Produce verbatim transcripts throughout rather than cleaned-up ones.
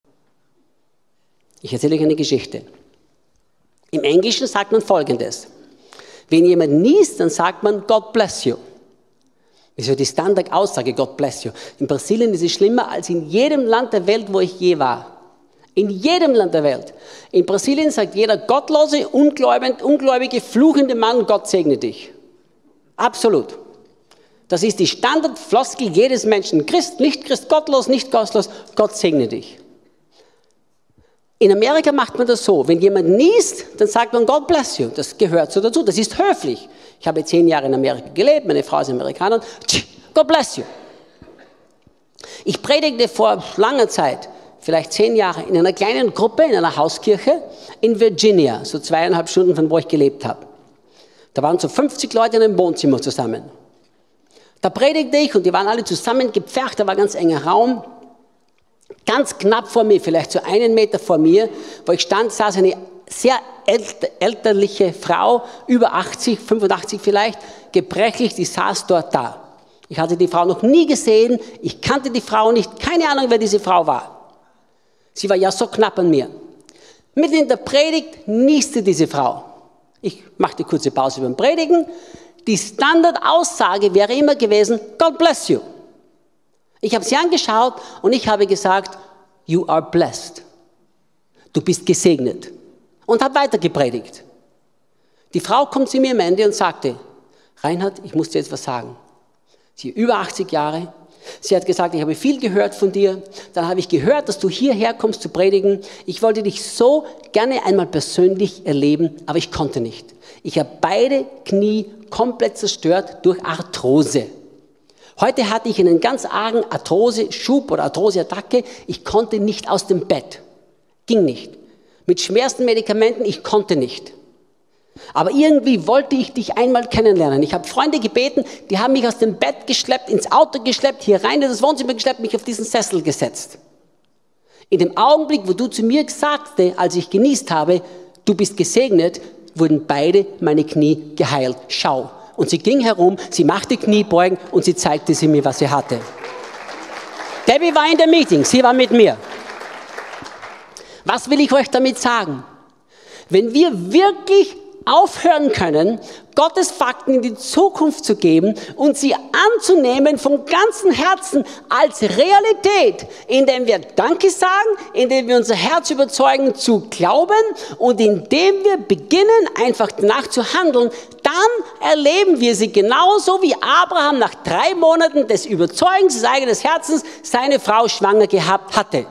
Ich erzähle euch eine Geschichte. Im Englischen sagt man Folgendes. Wenn jemand niest, dann sagt man God bless you. Das ist ja die Standardaussage, God bless you. In Brasilien ist es schlimmer als in jedem Land der Welt, wo ich je war. In jedem Land der Welt. In Brasilien sagt jeder gottlose, ungläubige, ungläubige fluchende Mann, Gott segne dich. Absolut. Das ist die Standardfloskel jedes Menschen. Christ, nicht Christ, gottlos, nicht gottlos, Gott segne dich. In Amerika macht man das so, wenn jemand niest, dann sagt man God bless you. Das gehört so dazu, das ist höflich. Ich habe zehn Jahre in Amerika gelebt, meine Frau ist Amerikanerin. God bless you. Ich predigte vor langer Zeit, vielleicht zehn Jahre, in einer kleinen Gruppe, in einer Hauskirche in Virginia, so zweieinhalb Stunden von wo ich gelebt habe. Da waren so fünfzig Leute in einem Wohnzimmer zusammen. Da predigte ich und die waren alle zusammen gepfercht, da war ein ganz enger Raum. Ganz knapp vor mir, vielleicht so einen Meter vor mir, wo ich stand, saß eine sehr elterliche Frau, über achtzig, fünfundachtzig vielleicht, gebrechlich, die saß dort da. Ich hatte die Frau noch nie gesehen, ich kannte die Frau nicht, keine Ahnung, wer diese Frau war. Sie war ja so knapp an mir. Mitten in der Predigt nieste diese Frau. Ich machte kurze Pause beim Predigen. Die Standardaussage wäre immer gewesen, God bless you. Ich habe sie angeschaut und ich habe gesagt, you are blessed. Du bist gesegnet. Und habe weiter gepredigt. Die Frau kommt zu mir am Ende und sagte, Reinhard, ich muss dir jetzt was sagen. Sie ist über achtzig Jahre. Sie hat gesagt, ich habe viel gehört von dir. Dann habe ich gehört, dass du hierher kommst zu predigen. Ich wollte dich so gerne einmal persönlich erleben, aber ich konnte nicht. Ich habe beide Knie komplett zerstört durch Arthrose. Heute hatte ich einen ganz argen Arthrose-Schub oder Arthrose-Attacke. Ich konnte nicht aus dem Bett. Ging nicht. Mit schwersten Medikamenten, ich konnte nicht. Aber irgendwie wollte ich dich einmal kennenlernen. Ich habe Freunde gebeten, die haben mich aus dem Bett geschleppt, ins Auto geschleppt, hier rein in das Wohnzimmer geschleppt, mich auf diesen Sessel gesetzt. In dem Augenblick, wo du zu mir sagte, als ich genießt habe, du bist gesegnet, wurden beide meine Knie geheilt. Schau. Und sie ging herum, sie machte Kniebeugen und sie zeigte sie mir, was sie hatte. Debbie war in der Meeting, sie war mit mir. Was will ich euch damit sagen? Wenn wir wirklich aufhören können, Gottes Fakten in die Zukunft zu geben und sie anzunehmen vom ganzen Herzen als Realität, indem wir Danke sagen, indem wir unser Herz überzeugen zu glauben und indem wir beginnen, einfach danach zu handeln, dann erleben wir sie genauso wie Abraham nach drei Monaten des Überzeugens des eigenen Herzens seine Frau schwanger gehabt hatte.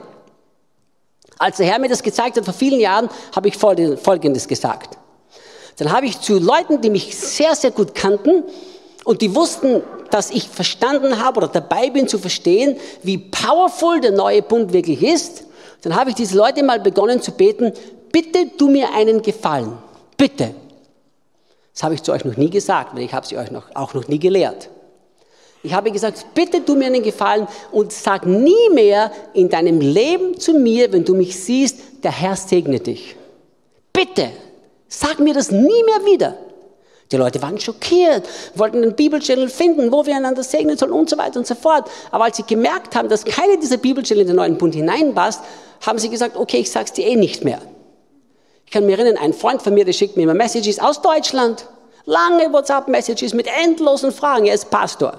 Als der Herr mir das gezeigt hat vor vielen Jahren, habe ich Folgendes gesagt. Dann habe ich zu Leuten, die mich sehr, sehr gut kannten und die wussten, dass ich verstanden habe oder dabei bin zu verstehen, wie powerful der neue Bund wirklich ist. Dann habe ich diese Leute mal begonnen zu beten, bitte tu mir einen Gefallen, bitte. Das habe ich zu euch noch nie gesagt, weil ich habe sie euch noch, auch noch nie gelehrt. Ich habe gesagt, bitte tu mir einen Gefallen und sag nie mehr in deinem Leben zu mir, wenn du mich siehst, der Herr segne dich. Bitte. Sag mir das nie mehr wieder. Die Leute waren schockiert, wollten einen Bibelstellen finden, wo wir einander segnen sollen und so weiter und so fort. Aber als sie gemerkt haben, dass keine dieser Bibelstellen in den neuen Bund hineinpasst, haben sie gesagt, okay, ich sag's dir eh nicht mehr. Ich kann mich erinnern, ein Freund von mir, der schickt mir immer Messages aus Deutschland. Lange WhatsApp-Messages mit endlosen Fragen. Er ist Pastor.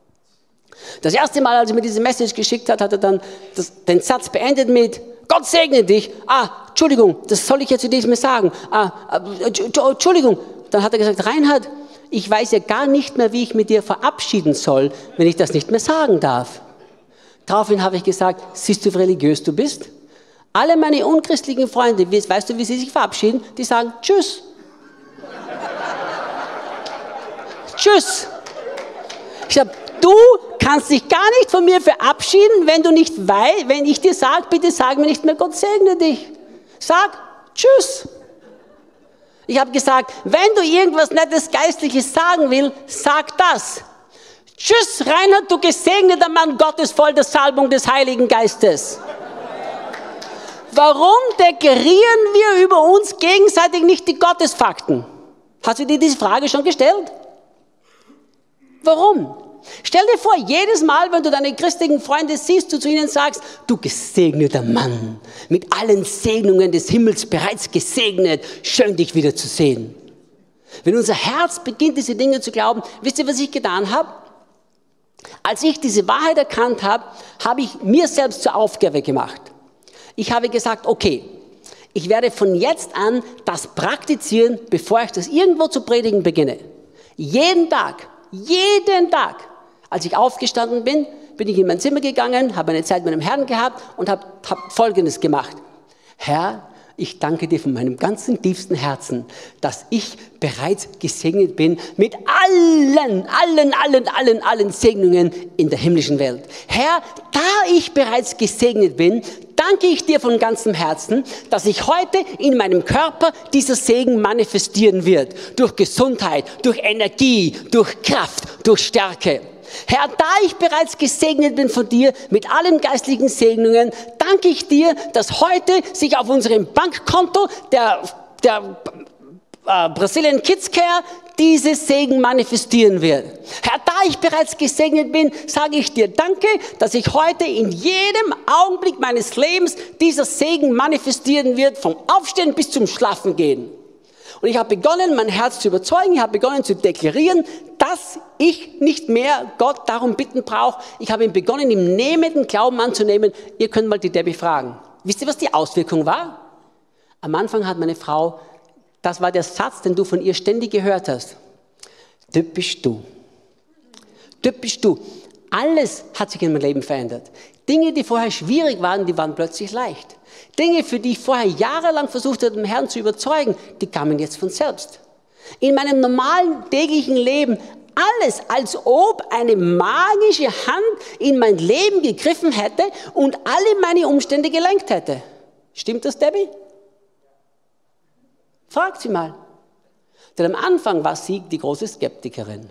Das erste Mal, als er mir diese Message geschickt hat, hat er dann das, den Satz beendet mit, Gott segne dich. Ah, Entschuldigung, das soll ich jetzt zu diesem sagen. Ah, Entschuldigung. Dann hat er gesagt, Reinhard, ich weiß ja gar nicht mehr, wie ich mit dir verabschieden soll, wenn ich das nicht mehr sagen darf. Daraufhin habe ich gesagt, siehst du, wie religiös du bist? Alle meine unchristlichen Freunde, weißt du, wie sie sich verabschieden? Die sagen, tschüss. Tschüss. Ich habe, du kannst dich gar nicht von mir verabschieden, wenn du nicht weißt, wenn ich dir sage, bitte sag mir nicht mehr, Gott segne dich. Sag tschüss. Ich habe gesagt, wenn du irgendwas Nettes, Geistliches sagen willst, sag das. Tschüss, Reinhard, du gesegneter Mann Gottes, voll der Salbung des Heiligen Geistes. Warum deklarieren wir über uns gegenseitig nicht die Gottesfakten? Hast du dir diese Frage schon gestellt? Warum? Stell dir vor, jedes Mal, wenn du deine christlichen Freunde siehst, du zu ihnen sagst, du gesegneter Mann, mit allen Segnungen des Himmels bereits gesegnet, schön dich wieder zu sehen. Wenn unser Herz beginnt, diese Dinge zu glauben, wisst ihr, was ich getan habe? Als ich diese Wahrheit erkannt habe, habe ich mir selbst zur Aufgabe gemacht. Ich habe gesagt, okay, ich werde von jetzt an das praktizieren, bevor ich das irgendwo zu predigen beginne. Jeden Tag, jeden Tag, als ich aufgestanden bin, bin ich in mein Zimmer gegangen, habe eine Zeit mit dem Herrn gehabt und habe, habe Folgendes gemacht. Herr, ich danke dir von meinem ganzen tiefsten Herzen, dass ich bereits gesegnet bin mit allen, allen, allen, allen, allen Segnungen in der himmlischen Welt. Herr, da ich bereits gesegnet bin, danke ich dir von ganzem Herzen, dass ich heute in meinem Körper dieser Segen manifestieren wird. Durch Gesundheit, durch Energie, durch Kraft, durch Stärke. Herr, da ich bereits gesegnet bin von dir mit allen geistlichen Segnungen, danke ich dir, dass heute sich auf unserem Bankkonto der, der äh, Brazilian Kids Care dieses Segen manifestieren wird. Herr, da ich bereits gesegnet bin, sage ich dir danke, dass ich heute in jedem Augenblick meines Lebens dieser Segen manifestieren wird, vom Aufstehen bis zum Schlafengehen. Und ich habe begonnen, mein Herz zu überzeugen, ich habe begonnen zu deklarieren, dass ich nicht mehr Gott darum bitten brauche. Ich habe ihn begonnen, im nehmenden Glauben anzunehmen. Ihr könnt mal die Debbie fragen. Wisst ihr, was die Auswirkung war? Am Anfang hat meine Frau, das war der Satz, den du von ihr ständig gehört hast. Das bist du. Das bist du. Alles hat sich in meinem Leben verändert. Dinge, die vorher schwierig waren, die waren plötzlich leicht. Dinge, für die ich vorher jahrelang versucht habe, den Herrn zu überzeugen, die kamen jetzt von selbst. In meinem normalen täglichen Leben alles, als ob eine magische Hand in mein Leben gegriffen hätte und alle meine Umstände gelenkt hätte. Stimmt das, Debbie? Fragt sie mal. Denn am Anfang war sie die große Skeptikerin.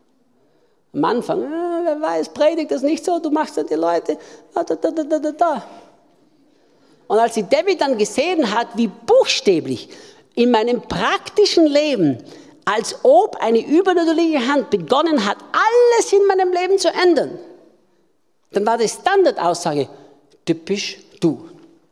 Am Anfang, äh, wer weiß, predigt das nicht so, du machst ja die Leute, da, da, da, da, da, da. Und als die Debbie dann gesehen hat, wie buchstäblich in meinem praktischen Leben, als ob eine übernatürliche Hand begonnen hat, alles in meinem Leben zu ändern, dann war die Standardaussage, typisch du.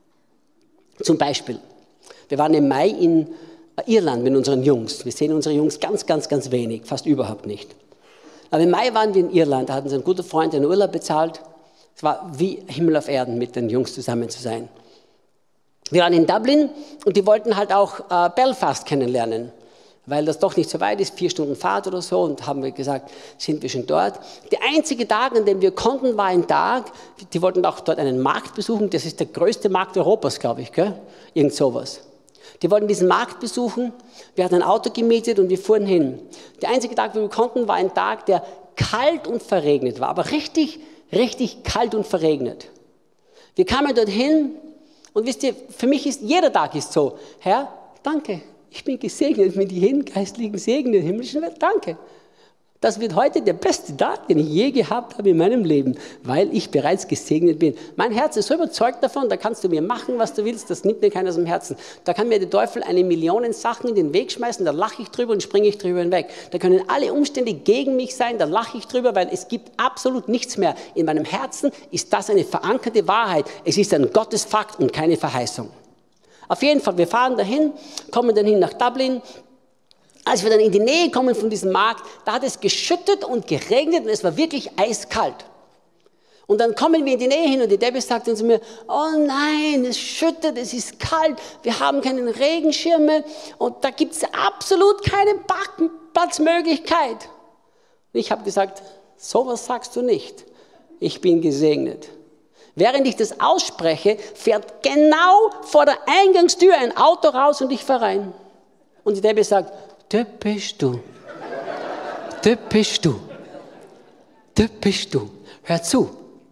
Zum Beispiel, wir waren im Mai in Irland mit unseren Jungs. Wir sehen unsere Jungs ganz, ganz, ganz wenig, fast überhaupt nicht. Aber im Mai waren wir in Irland, da hatten sie einen guten Freund einen Urlaub bezahlt. Es war wie Himmel auf Erden, mit den Jungs zusammen zu sein. Wir waren in Dublin und die wollten halt auch äh, Belfast kennenlernen, weil das doch nicht so weit ist, vier Stunden Fahrt oder so. Und haben wir gesagt, sind wir schon dort. Der einzige Tag, an dem wir konnten, war ein Tag, die wollten auch dort einen Markt besuchen. Das ist der größte Markt Europas, glaube ich, gell? Irgend sowas. Die wollten diesen Markt besuchen. Wir hatten ein Auto gemietet und wir fuhren hin. Der einzige Tag, wo wir konnten, war ein Tag, der kalt und verregnet war. Aber richtig, richtig kalt und verregnet. Wir kamen dorthin. Und wisst ihr, für mich ist, jeder Tag ist so, Herr, danke, ich bin gesegnet mit den geistlichen Segen der himmlischen Welt, danke. Das wird heute der beste Tag, den ich je gehabt habe in meinem Leben, weil ich bereits gesegnet bin. Mein Herz ist so überzeugt davon, da kannst du mir machen, was du willst, das nimmt mir keiner aus dem Herzen. Da kann mir der Teufel eine Million Sachen in den Weg schmeißen, da lache ich drüber und springe ich drüber hinweg. Da können alle Umstände gegen mich sein, da lache ich drüber, weil es gibt absolut nichts mehr. In meinem Herzen ist das eine verankerte Wahrheit. Es ist ein Gottesfakt und keine Verheißung. Auf jeden Fall, wir fahren dahin, kommen dann hin nach Dublin. Als wir dann in die Nähe kommen von diesem Markt, da hat es geschüttet und geregnet und es war wirklich eiskalt. Und dann kommen wir in die Nähe hin und die Debbie sagt dann zu mir, oh nein, es schüttet, es ist kalt, wir haben keine Regenschirme und da gibt es absolut keine Parkplatzmöglichkeit. Und ich habe gesagt, sowas sagst du nicht, ich bin gesegnet. Während ich das ausspreche, fährt genau vor der Eingangstür ein Auto raus und ich fahre rein. Und die Debbie sagt, das bist du. Das bist du. Das bist du. Hör zu.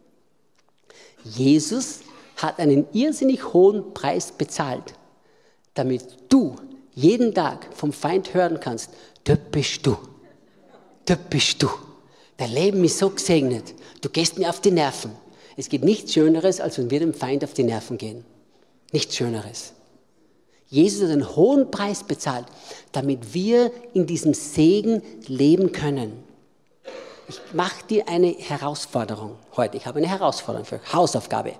Jesus hat einen irrsinnig hohen Preis bezahlt, damit du jeden Tag vom Feind hören kannst, das bist du. Das bist du. Dein Leben ist so gesegnet. Du gehst mir auf die Nerven. Es gibt nichts Schöneres, als wenn wir dem Feind auf die Nerven gehen. Nichts Schöneres. Jesus hat einen hohen Preis bezahlt, damit wir in diesem Segen leben können. Ich mache dir eine Herausforderung heute. Ich habe eine Herausforderung für euch, Hausaufgabe.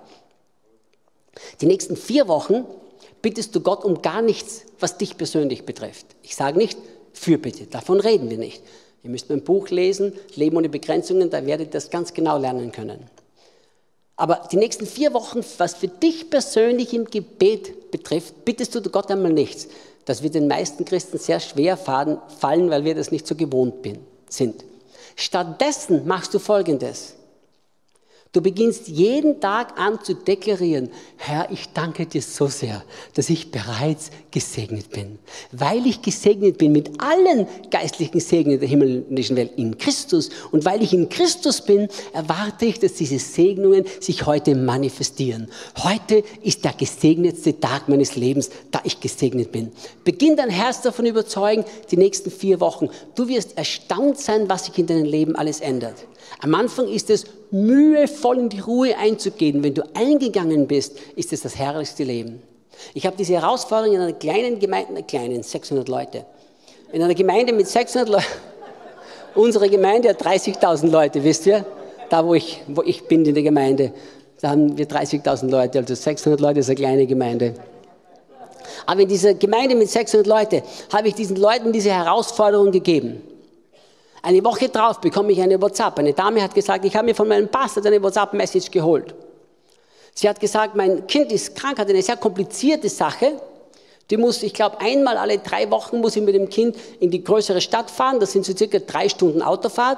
Die nächsten vier Wochen bittest du Gott um gar nichts, was dich persönlich betrifft. Ich sage nicht Fürbitte, davon reden wir nicht. Ihr müsst mein Buch lesen, Leben ohne Begrenzungen, da werdet ihr das ganz genau lernen können. Aber die nächsten vier Wochen, was für dich persönlich im Gebet betrifft, bittest du Gott einmal nichts. Das wird den meisten Christen sehr schwer fallen, weil wir das nicht so gewohnt bin, sind. Stattdessen machst du Folgendes. Du beginnst jeden Tag an zu deklarieren, Herr, ich danke dir so sehr, dass ich bereits gesegnet bin. Weil ich gesegnet bin mit allen geistlichen Segnen der himmlischen Welt in Christus und weil ich in Christus bin, erwarte ich, dass diese Segnungen sich heute manifestieren. Heute ist der gesegnetste Tag meines Lebens, da ich gesegnet bin. Beginn dein Herz davon überzeugen, die nächsten vier Wochen. Du wirst erstaunt sein, was sich in deinem Leben alles ändert. Am Anfang ist es mühevoll in die Ruhe einzugehen. Wenn du eingegangen bist, ist es das herrlichste Leben. Ich habe diese Herausforderung in einer kleinen Gemeinde, einer kleinen, sechshundert Leute. In einer Gemeinde mit sechshundert Leuten. Unsere Gemeinde hat dreißigtausend Leute, wisst ihr? Da, wo ich, wo ich bin in der Gemeinde, da haben wir dreißigtausend Leute. Also sechshundert Leute ist eine kleine Gemeinde. Aber in dieser Gemeinde mit sechshundert Leuten habe ich diesen Leuten diese Herausforderung gegeben. Eine Woche drauf bekomme ich eine WhatsApp. Eine Dame hat gesagt, ich habe mir von meinem Pastor eine WhatsApp-Message geholt. Sie hat gesagt, mein Kind ist krank, hat eine sehr komplizierte Sache. Die muss, ich glaube, einmal alle drei Wochen muss ich mit dem Kind in die größere Stadt fahren. Das sind so circa drei Stunden Autofahrt,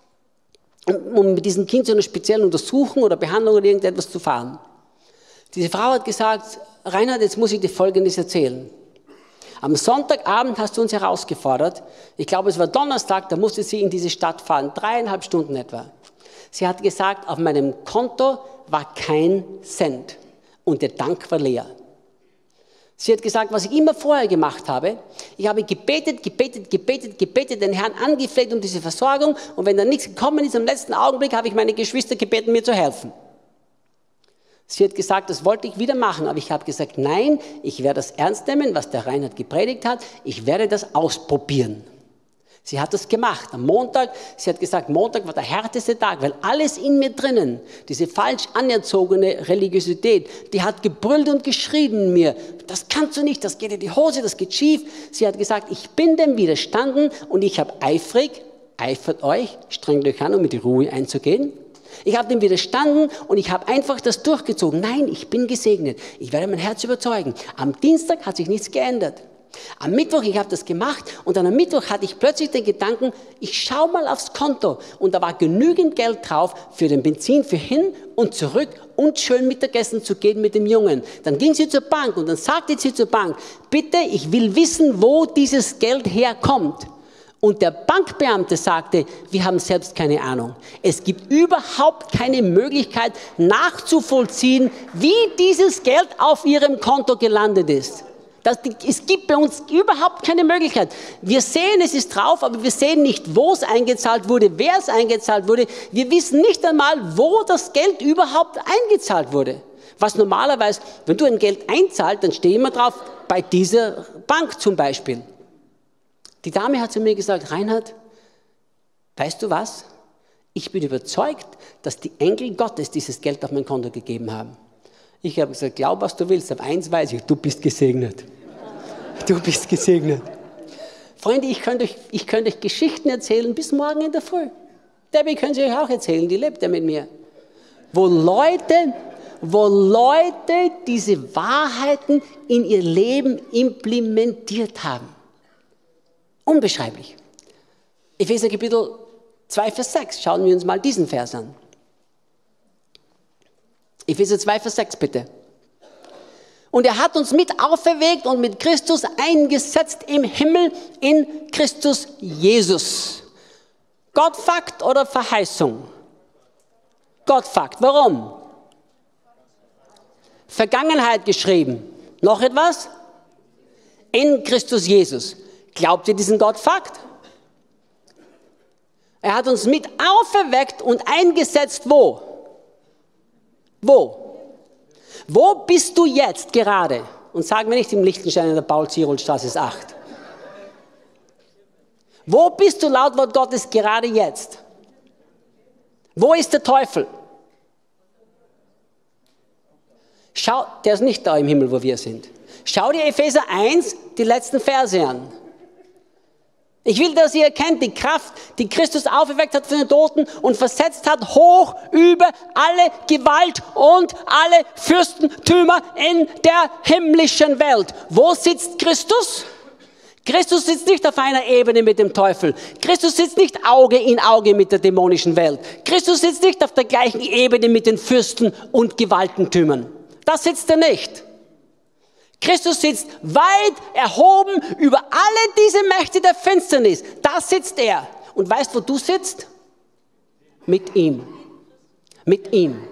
um mit diesem Kind zu einer speziellen Untersuchung oder Behandlung oder irgendetwas zu fahren. Diese Frau hat gesagt, Reinhard, jetzt muss ich dir Folgendes erzählen. Am Sonntagabend hast du uns herausgefordert, ich glaube es war Donnerstag, da musste sie in diese Stadt fahren, dreieinhalb Stunden etwa. Sie hat gesagt, auf meinem Konto war kein Cent und der Tank war leer. Sie hat gesagt, was ich immer vorher gemacht habe, ich habe gebetet, gebetet, gebetet, gebetet, den Herrn angefleht um diese Versorgung und wenn da nichts gekommen ist, im letzten Augenblick habe ich meine Geschwister gebeten, mir zu helfen. Sie hat gesagt, das wollte ich wieder machen, aber ich habe gesagt, nein, ich werde das ernst nehmen, was der Reinhard gepredigt hat, ich werde das ausprobieren. Sie hat das gemacht. Am Montag, sie hat gesagt, Montag war der härteste Tag, weil alles in mir drinnen, diese falsch anerzogene Religiosität, die hat gebrüllt und geschrien in mir, das kannst du nicht, das geht in die Hose, das geht schief. Sie hat gesagt, ich bin dem widerstanden und ich habe eifrig, eifert euch, strengt euch an, um mit die Ruhe einzugehen. Ich habe dem widerstanden und ich habe einfach das durchgezogen. Nein, ich bin gesegnet. Ich werde mein Herz überzeugen. Am Dienstag hat sich nichts geändert. Am Mittwoch, ich habe das gemacht und dann am Mittwoch hatte ich plötzlich den Gedanken, ich schaue mal aufs Konto und da war genügend Geld drauf für den Benzin, für hin und zurück und schön Mittagessen zu gehen mit dem Jungen. Dann ging sie zur Bank und dann sagte sie zur Bank, bitte, ich will wissen, wo dieses Geld herkommt. Und der Bankbeamte sagte, wir haben selbst keine Ahnung. Es gibt überhaupt keine Möglichkeit nachzuvollziehen, wie dieses Geld auf Ihrem Konto gelandet ist. Das, es gibt bei uns überhaupt keine Möglichkeit. Wir sehen, es ist drauf, aber wir sehen nicht, wo es eingezahlt wurde, wer es eingezahlt wurde. Wir wissen nicht einmal, wo das Geld überhaupt eingezahlt wurde. Was normalerweise, wenn du ein Geld einzahlst, dann steht immer drauf, bei dieser Bank zum Beispiel. Die Dame hat zu mir gesagt, Reinhard, weißt du was? Ich bin überzeugt, dass die Engel Gottes dieses Geld auf mein Konto gegeben haben. Ich habe gesagt, glaub, was du willst, aber eins weiß ich, du bist gesegnet. Du bist gesegnet. Freunde, ich könnte euch, ich könnte euch Geschichten erzählen bis morgen in der Früh. Debbie können sie euch auch erzählen, die lebt ja mit mir. Wo Leute, wo Leute diese Wahrheiten in ihr Leben implementiert haben. Unbeschreiblich. Epheser Kapitel zwei, Vers sechs. Schauen wir uns mal diesen Vers an. Epheser zwei, Vers sechs bitte. Und er hat uns mit auferweckt und mit Christus eingesetzt im Himmel in Christus Jesus. Gottfakt oder Verheißung? Gottfakt. Warum? Vergangenheit geschrieben. Noch etwas? In Christus Jesus. Glaubt ihr diesen Gottfakt? Er hat uns mit auferweckt und eingesetzt, wo? Wo? Wo bist du jetzt gerade? Und sag mir nicht im Liechtenstein in der Paul-Zierol-Straße acht. Wo bist du laut Wort Gottes gerade jetzt? Wo ist der Teufel? Schau, der ist nicht da im Himmel, wo wir sind. Schau dir Epheser eins, die letzten Verse an. Ich will, dass ihr erkennt, die Kraft, die Christus auferweckt hat von den Toten und versetzt hat, hoch über alle Gewalt und alle Fürstentümer in der himmlischen Welt. Wo sitzt Christus? Christus sitzt nicht auf einer Ebene mit dem Teufel. Christus sitzt nicht Auge in Auge mit der dämonischen Welt. Christus sitzt nicht auf der gleichen Ebene mit den Fürsten und Gewaltentümern. Da sitzt er nicht. Christus sitzt weit erhoben über alle diese Mächte der Finsternis. Da sitzt er. Und weißt, wo du sitzt? Mit ihm. Mit ihm.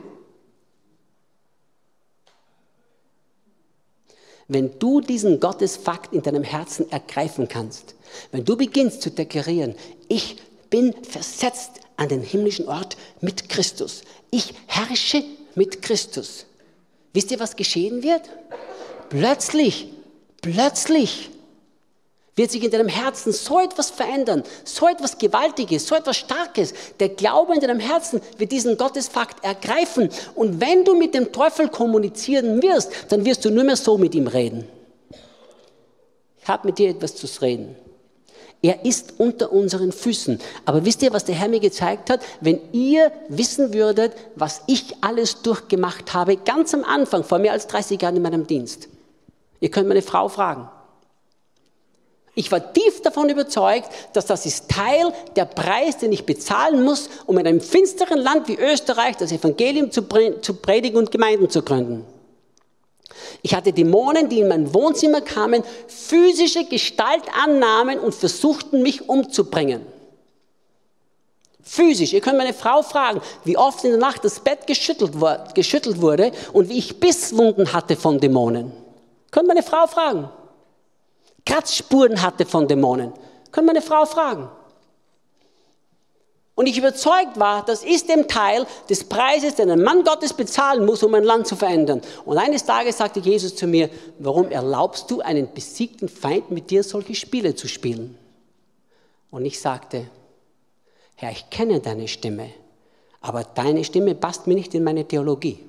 Wenn du diesen Gottesfakt in deinem Herzen ergreifen kannst, wenn du beginnst zu deklarieren, ich bin versetzt an den himmlischen Ort mit Christus. Ich herrsche mit Christus. Wisst ihr, was geschehen wird? Plötzlich, plötzlich wird sich in deinem Herzen so etwas verändern, so etwas Gewaltiges, so etwas Starkes. Der Glaube in deinem Herzen wird diesen Gottesfakt ergreifen. Und wenn du mit dem Teufel kommunizieren wirst, dann wirst du nur mehr so mit ihm reden. Ich habe mit dir etwas zu reden. Er ist unter unseren Füßen. Aber wisst ihr, was der Herr mir gezeigt hat? Wenn ihr wissen würdet, was ich alles durchgemacht habe, ganz am Anfang, vor mehr als dreißig Jahren in meinem Dienst. Ihr könnt meine Frau fragen. Ich war tief davon überzeugt, dass das ist Teil der Preis, den ich bezahlen muss, um in einem finsteren Land wie Österreich das Evangelium zu predigen und Gemeinden zu gründen. Ich hatte Dämonen, die in mein Wohnzimmer kamen, physische Gestalt annahmen und versuchten, mich umzubringen. Physisch. Ihr könnt meine Frau fragen, wie oft in der Nacht das Bett geschüttelt wurde und wie ich Bisswunden hatte von Dämonen. Ihr könnt meine Frau fragen. Kratzspuren hatte von Dämonen. Ihr könnt meine Frau fragen. Und ich überzeugt war, das ist dem Teil des Preises, den ein Mann Gottes bezahlen muss, um ein Land zu verändern. Und eines Tages sagte Jesus zu mir, warum erlaubst du einen besiegten Feind mit dir solche Spiele zu spielen? Und ich sagte, Herr, ich kenne deine Stimme, aber deine Stimme passt mir nicht in meine Theologie.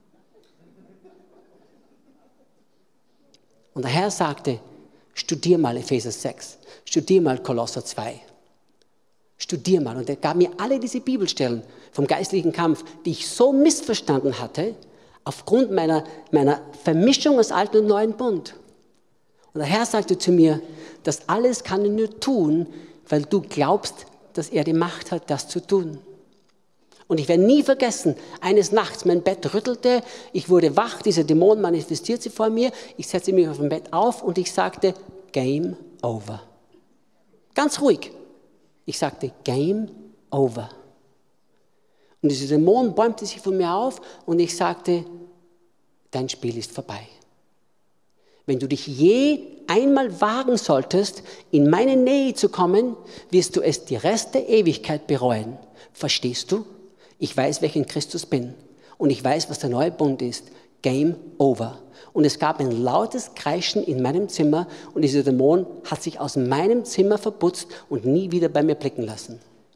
Und der Herr sagte, studier mal Epheser sechs, studier mal Kolosser zwei. Studier mal. Und er gab mir alle diese Bibelstellen vom geistlichen Kampf, die ich so missverstanden hatte, aufgrund meiner, meiner Vermischung aus Alten und Neuen Bund. Und der Herr sagte zu mir, das alles kann er nur tun, weil du glaubst, dass er die Macht hat, das zu tun. Und ich werde nie vergessen, eines Nachts, mein Bett rüttelte, ich wurde wach, dieser Dämon manifestiert sich vor mir, ich setze mich auf dem Bett auf und ich sagte, Game over. Ganz ruhig. Ich sagte, Game over. Und dieser Dämon bäumte sich von mir auf und ich sagte, dein Spiel ist vorbei. Wenn du dich je einmal wagen solltest, in meine Nähe zu kommen, wirst du es die Rest der Ewigkeit bereuen. Verstehst du? Ich weiß, wer ich in Christus bin. Und ich weiß, was der neue Bund ist. Game over. Und es gab ein lautes Kreischen in meinem Zimmer und dieser Dämon hat sich aus meinem Zimmer verputzt und nie wieder bei mir blicken lassen.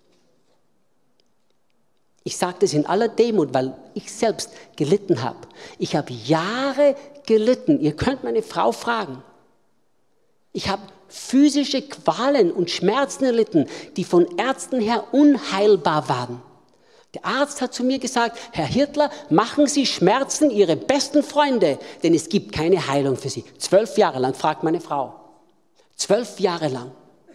Ich sage das in aller Demut, weil ich selbst gelitten habe. Ich habe Jahre gelitten. Ihr könnt meine Frau fragen. Ich habe physische Qualen und Schmerzen erlitten, die von Ärzten her unheilbar waren. Der Arzt hat zu mir gesagt, Herr Hirtler, machen Sie Schmerzen Ihre besten Freunde, denn es gibt keine Heilung für Sie. Zwölf Jahre lang, fragt meine Frau. Zwölf Jahre lang.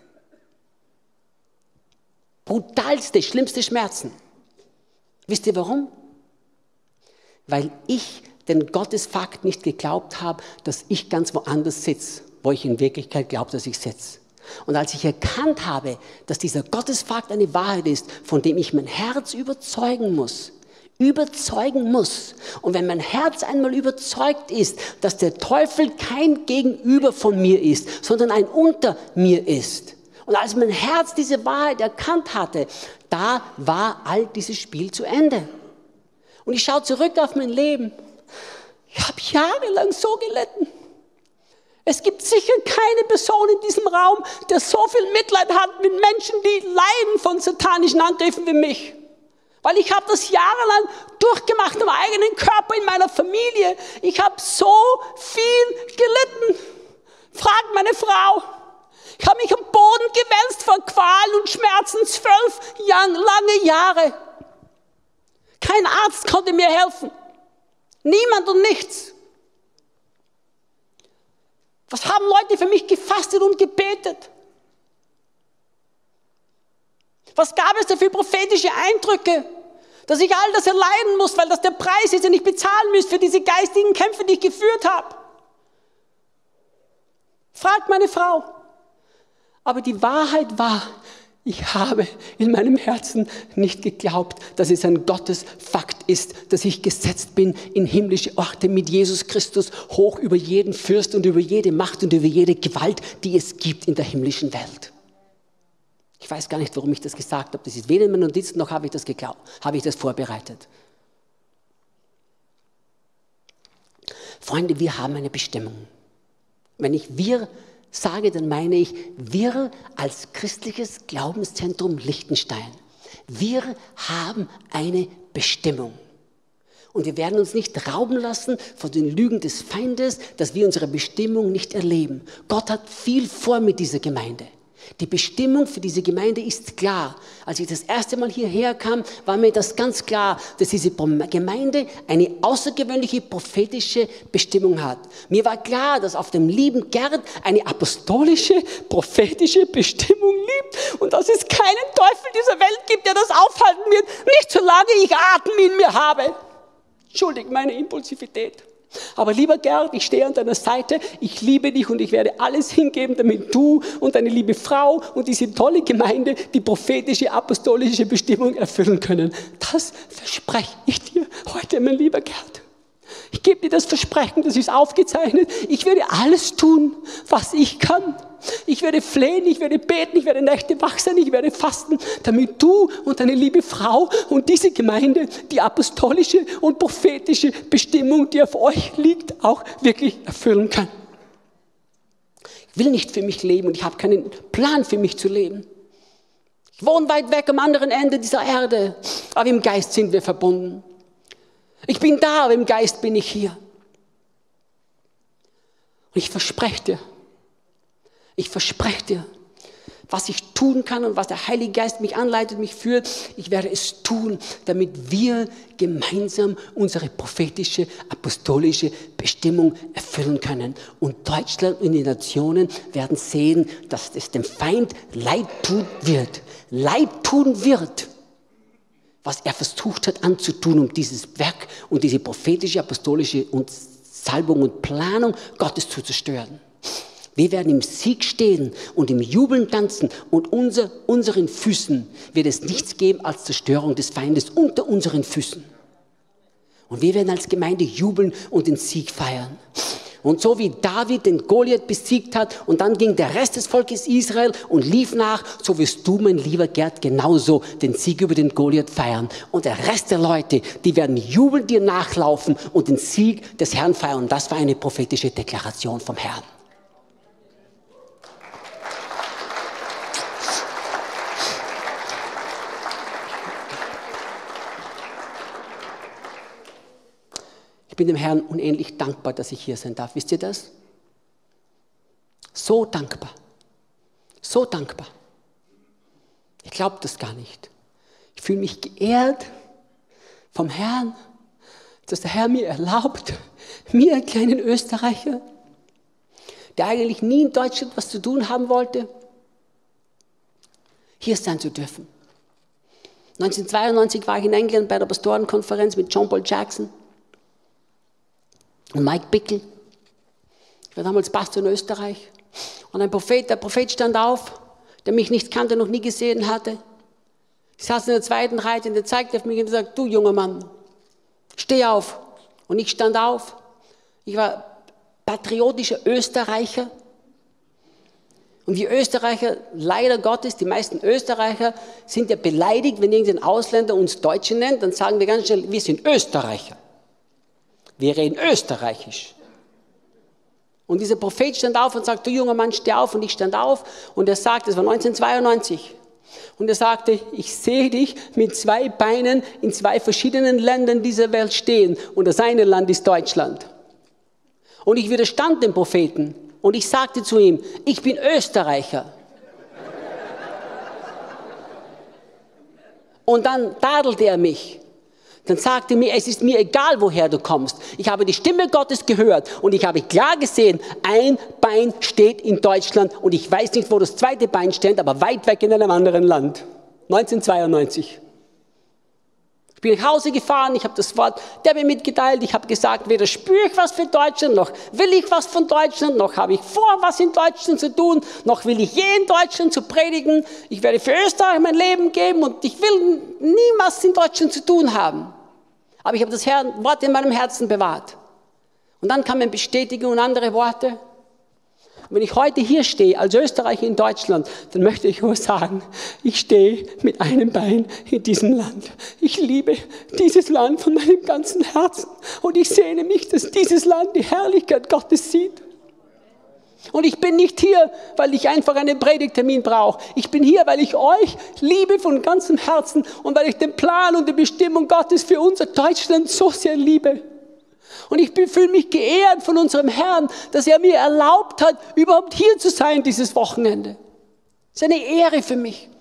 Brutalste, schlimmste Schmerzen. Wisst ihr warum? Weil ich den Gottesfakt nicht geglaubt habe, dass ich ganz woanders sitze, wo ich in Wirklichkeit glaube, dass ich sitze. Und als ich erkannt habe, dass dieser Gottesfakt eine Wahrheit ist, von dem ich mein Herz überzeugen muss, überzeugen muss. Und wenn mein Herz einmal überzeugt ist, dass der Teufel kein Gegenüber von mir ist, sondern ein unter mir ist. Und als mein Herz diese Wahrheit erkannt hatte, da war all dieses Spiel zu Ende. Und ich schaue zurück auf mein Leben. Ich habe jahrelang so gelitten. Es gibt sicher keine Person in diesem Raum, der so viel Mitleid hat mit Menschen, die leiden von satanischen Angriffen wie mich. Weil ich habe das jahrelang durchgemacht am eigenen Körper, in meiner Familie. Ich habe so viel gelitten. Fragt meine Frau. Ich habe mich am Boden gewälzt vor Qualen und Schmerzen, zwölf Jahre, lange Jahre. Kein Arzt konnte mir helfen. Niemand und nichts. Was haben Leute für mich gefastet und gebetet? Was gab es da für prophetische Eindrücke, dass ich all das erleiden muss, weil das der Preis ist, den ich bezahlen muss für diese geistigen Kämpfe, die ich geführt habe? Fragt meine Frau. Aber die Wahrheit war, ich habe in meinem Herzen nicht geglaubt, dass es ein Gottesfakt ist, dass ich gesetzt bin in himmlische Orte mit Jesus Christus hoch über jeden Fürst und über jede Macht und über jede Gewalt, die es gibt in der himmlischen Welt. Ich weiß gar nicht, warum ich das gesagt habe. Das ist weder in meinen Notizen, noch habe ich das geglaubt, habe ich das vorbereitet. Freunde, wir haben eine Bestimmung. Wenn ich wir sage, dann meine ich, wir als christliches Glaubenszentrum Liechtenstein, wir haben eine Bestimmung. Und wir werden uns nicht rauben lassen von den Lügen des Feindes, dass wir unsere Bestimmung nicht erleben. Gott hat viel vor mit dieser Gemeinde. Die Bestimmung für diese Gemeinde ist klar. Als ich das erste Mal hierher kam, war mir das ganz klar, dass diese Gemeinde eine außergewöhnliche prophetische Bestimmung hat. Mir war klar, dass auf dem lieben Gerd eine apostolische, prophetische Bestimmung liegt und dass es keinen Teufel dieser Welt gibt, der das aufhalten wird, nicht solange ich Atem in mir habe. Entschuldigt meine Impulsivität. Aber lieber Gerd, ich stehe an deiner Seite, ich liebe dich und ich werde alles hingeben, damit du und deine liebe Frau und diese tolle Gemeinde die prophetische, apostolische Bestimmung erfüllen können. Das verspreche ich dir heute, mein lieber Gerd. Ich gebe dir das Versprechen, das ist aufgezeichnet. Ich werde alles tun, was ich kann. Ich werde flehen, ich werde beten, ich werde Nächte wach sein, ich werde fasten, damit du und deine liebe Frau und diese Gemeinde die apostolische und prophetische Bestimmung, die auf euch liegt, auch wirklich erfüllen kann. Ich will nicht für mich leben und ich habe keinen Plan für mich zu leben. Ich wohne weit weg am anderen Ende dieser Erde, aber im Geist sind wir verbunden. Ich bin da, aber im Geist bin ich hier. Und ich verspreche dir, ich verspreche dir, was ich tun kann und was der Heilige Geist mich anleitet, mich führt, ich werde es tun, damit wir gemeinsam unsere prophetische, apostolische Bestimmung erfüllen können. Und Deutschland und die Nationen werden sehen, dass es dem Feind leid tun wird. Leid tun wird, was er versucht hat anzutun, um dieses Werk und diese prophetische, apostolische und Salbung und Planung Gottes zu zerstören. Wir werden im Sieg stehen und im Jubeln tanzen und unter unseren Füßen wird es nichts geben als Zerstörung des Feindes unter unseren Füßen. Und wir werden als Gemeinde jubeln und den Sieg feiern. Und so wie David den Goliath besiegt hat und dann ging der Rest des Volkes Israel und lief nach, so wirst du, mein lieber Gerd, genauso den Sieg über den Goliath feiern. Und der Rest der Leute, die werden jubelnd dir nachlaufen und den Sieg des Herrn feiern. Und das war eine prophetische Deklaration vom Herrn. Ich bin dem Herrn unendlich dankbar, dass ich hier sein darf. Wisst ihr das? So dankbar. So dankbar. Ich glaube das gar nicht. Ich fühle mich geehrt vom Herrn, dass der Herr mir erlaubt, mir, einen kleinen Österreicher, der eigentlich nie in Deutschland was zu tun haben wollte, hier sein zu dürfen. neunzehnhundertzweiundneunzig war ich in England bei der Pastorenkonferenz mit John Paul Jackson und Mike Bickle. Ich war damals Pastor in Österreich. Und ein Prophet, der Prophet stand auf, der mich nicht kannte, noch nie gesehen hatte. Ich saß in der zweiten Reihe und er zeigte auf mich und sagte, du junger Mann, steh auf. Und ich stand auf. Ich war patriotischer Österreicher. Und wir Österreicher, leider Gottes, die meisten Österreicher sind ja beleidigt, wenn irgendein Ausländer uns Deutsche nennt, dann sagen wir ganz schnell, wir sind Österreicher. Wir reden österreichisch. Und dieser Prophet stand auf und sagt, du junger Mann, steh auf. Und ich stand auf und er sagt, das war neunzehnhundertzweiundneunzig, Und er sagte, ich sehe dich mit zwei Beinen in zwei verschiedenen Ländern dieser Welt stehen. Und das eine Land ist Deutschland. Und ich widerstand dem Propheten. Und ich sagte zu ihm, ich bin Österreicher. Und dann tadelte er mich. Dann sagte er mir, es ist mir egal, woher du kommst. Ich habe die Stimme Gottes gehört und ich habe klar gesehen, ein Bein steht in Deutschland und ich weiß nicht, wo das zweite Bein steht, aber weit weg in einem anderen Land. neunzehnhundertzweiundneunzig. Ich bin nach Hause gefahren, ich habe das Wort der mir mitgeteilt, ich habe gesagt, weder spüre ich was für Deutschland, noch will ich was von Deutschland, noch habe ich vor, was in Deutschland zu tun, noch will ich je in Deutschland zu predigen. Ich werde für Österreich mein Leben geben und ich will nie was in Deutschland zu tun haben. Aber ich habe das Wort in meinem Herzen bewahrt. Und dann kamen Bestätigung und andere Worte. Und wenn ich heute hier stehe, als Österreicher in Deutschland, dann möchte ich nur sagen, ich stehe mit einem Bein in diesem Land. Ich liebe dieses Land von meinem ganzen Herzen. Und ich sehne mich, dass dieses Land die Herrlichkeit Gottes sieht. Und ich bin nicht hier, weil ich einfach einen Predigtermin brauche. Ich bin hier, weil ich euch liebe von ganzem Herzen und weil ich den Plan und die Bestimmung Gottes für unser Deutschland so sehr liebe. Und ich fühle mich geehrt von unserem Herrn, dass er mir erlaubt hat, überhaupt hier zu sein dieses Wochenende. Das ist eine Ehre für mich.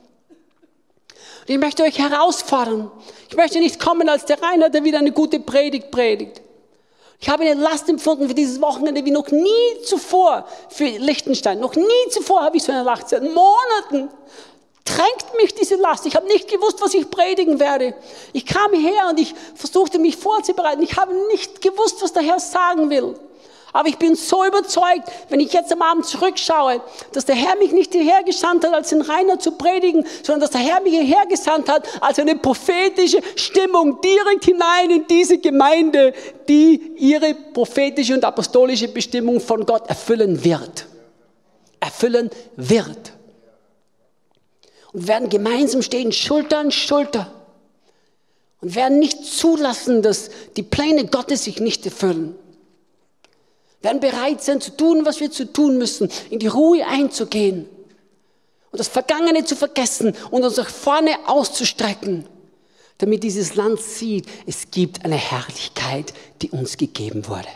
Und ich möchte euch herausfordern. Ich möchte nicht kommen als der Rainer, der wieder eine gute Predigt predigt. Ich habe eine Last empfunden für dieses Wochenende wie noch nie zuvor für Liechtenstein. Noch nie zuvor habe ich so eine Last. Seit Monaten drängt mich diese Last. Ich habe nicht gewusst, was ich predigen werde. Ich kam her und ich versuchte mich vorzubereiten. Ich habe nicht gewusst, was der Herr sagen will. Aber ich bin so überzeugt, wenn ich jetzt am Abend zurückschaue, dass der Herr mich nicht hierher gesandt hat, als den Rainer zu predigen, sondern dass der Herr mich hierher gesandt hat, als eine prophetische Stimmung direkt hinein in diese Gemeinde, die ihre prophetische und apostolische Bestimmung von Gott erfüllen wird. Erfüllen wird. Und werden gemeinsam stehen, Schulter an Schulter. Und werden nicht zulassen, dass die Pläne Gottes sich nicht erfüllen. Werden bereit sein zu tun, was wir zu tun müssen, in die Ruhe einzugehen und das Vergangene zu vergessen und uns nach vorne auszustrecken, damit dieses Land sieht, es gibt eine Herrlichkeit, die uns gegeben wurde.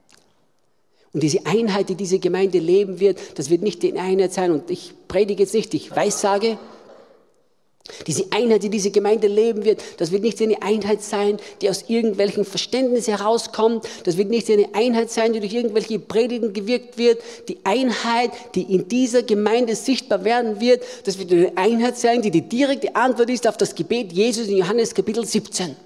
Und diese Einheit, die diese Gemeinde leben wird, das wird nicht die Einheit sein, und ich predige jetzt nicht, ich weissage, diese Einheit, die diese Gemeinde leben wird, das wird nicht eine Einheit sein, die aus irgendwelchen Verständnissen herauskommt. Das wird nicht eine Einheit sein, die durch irgendwelche Predigen gewirkt wird. Die Einheit, die in dieser Gemeinde sichtbar werden wird, das wird eine Einheit sein, die die direkte Antwort ist auf das Gebet Jesus in Johannes Kapitel siebzehn.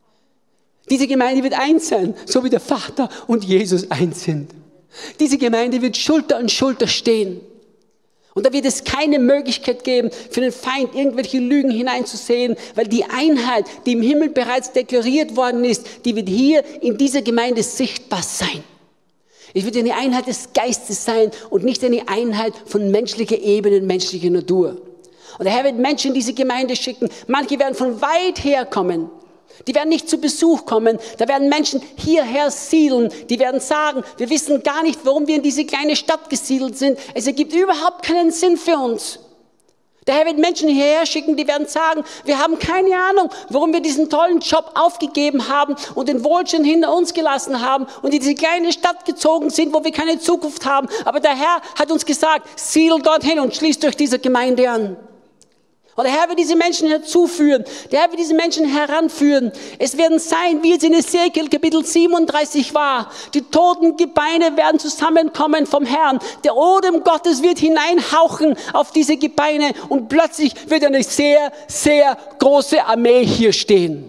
Diese Gemeinde wird eins sein, so wie der Vater und Jesus eins sind. Diese Gemeinde wird Schulter an Schulter stehen. Und da wird es keine Möglichkeit geben, für den Feind irgendwelche Lügen hineinzusehen, weil die Einheit, die im Himmel bereits deklariert worden ist, die wird hier in dieser Gemeinde sichtbar sein. Es wird eine Einheit des Geistes sein und nicht eine Einheit von menschlicher Ebene, menschlicher Natur. Und der Herr wird Menschen in diese Gemeinde schicken. Manche werden von weit her kommen. Die werden nicht zu Besuch kommen, da werden Menschen hierher siedeln, die werden sagen, wir wissen gar nicht, warum wir in diese kleine Stadt gesiedelt sind, es ergibt überhaupt keinen Sinn für uns. Der Herr wird Menschen hierher schicken, die werden sagen, wir haben keine Ahnung, warum wir diesen tollen Job aufgegeben haben und den Wohlstand hinter uns gelassen haben und in diese kleine Stadt gezogen sind, wo wir keine Zukunft haben. Aber der Herr hat uns gesagt, siedelt dorthin und schließt euch dieser Gemeinde an. Und der Herr wird diese Menschen herzuführen. Der Herr wird diese Menschen heranführen. Es werden sein, wie es in Ezekiel Kapitel siebenunddreißig war. Die toten Gebeine werden zusammenkommen vom Herrn. Der Odem Gottes wird hineinhauchen auf diese Gebeine. Und plötzlich wird eine sehr, sehr große Armee hier stehen.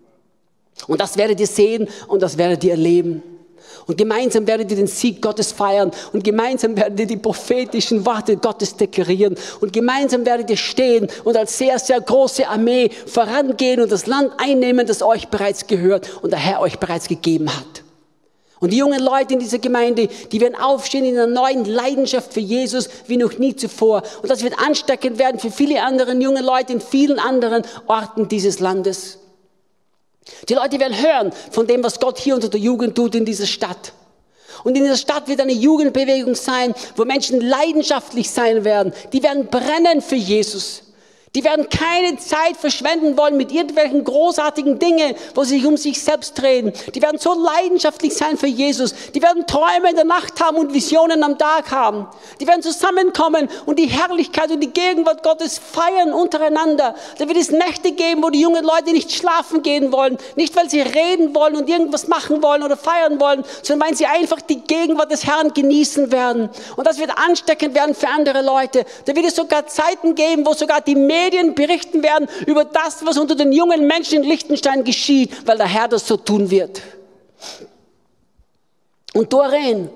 Und das werdet ihr sehen und das werdet ihr erleben. Und gemeinsam werdet ihr den Sieg Gottes feiern. Und gemeinsam werdet ihr die prophetischen Worte Gottes deklarieren. Und gemeinsam werdet ihr stehen und als sehr, sehr große Armee vorangehen und das Land einnehmen, das euch bereits gehört und der Herr euch bereits gegeben hat. Und die jungen Leute in dieser Gemeinde, die werden aufstehen in einer neuen Leidenschaft für Jesus wie noch nie zuvor. Und das wird ansteckend werden für viele andere junge Leute in vielen anderen Orten dieses Landes. Die Leute werden hören von dem, was Gott hier unter der Jugend tut in dieser Stadt. Und in dieser Stadt wird eine Jugendbewegung sein, wo Menschen leidenschaftlich sein werden. Die werden brennen für Jesus. Die werden keine Zeit verschwenden wollen mit irgendwelchen großartigen Dingen, wo sie sich um sich selbst drehen. Die werden so leidenschaftlich sein für Jesus. Die werden Träume in der Nacht haben und Visionen am Tag haben. Die werden zusammenkommen und die Herrlichkeit und die Gegenwart Gottes feiern untereinander. Da wird es Nächte geben, wo die jungen Leute nicht schlafen gehen wollen. Nicht, weil sie reden wollen und irgendwas machen wollen oder feiern wollen, sondern weil sie einfach die Gegenwart des Herrn genießen werden. Und das wird ansteckend werden für andere Leute. Da wird es sogar Zeiten geben, wo sogar die Medien berichten werden über das, was unter den jungen Menschen in Liechtenstein geschieht, weil der Herr das so tun wird. Und Doreen,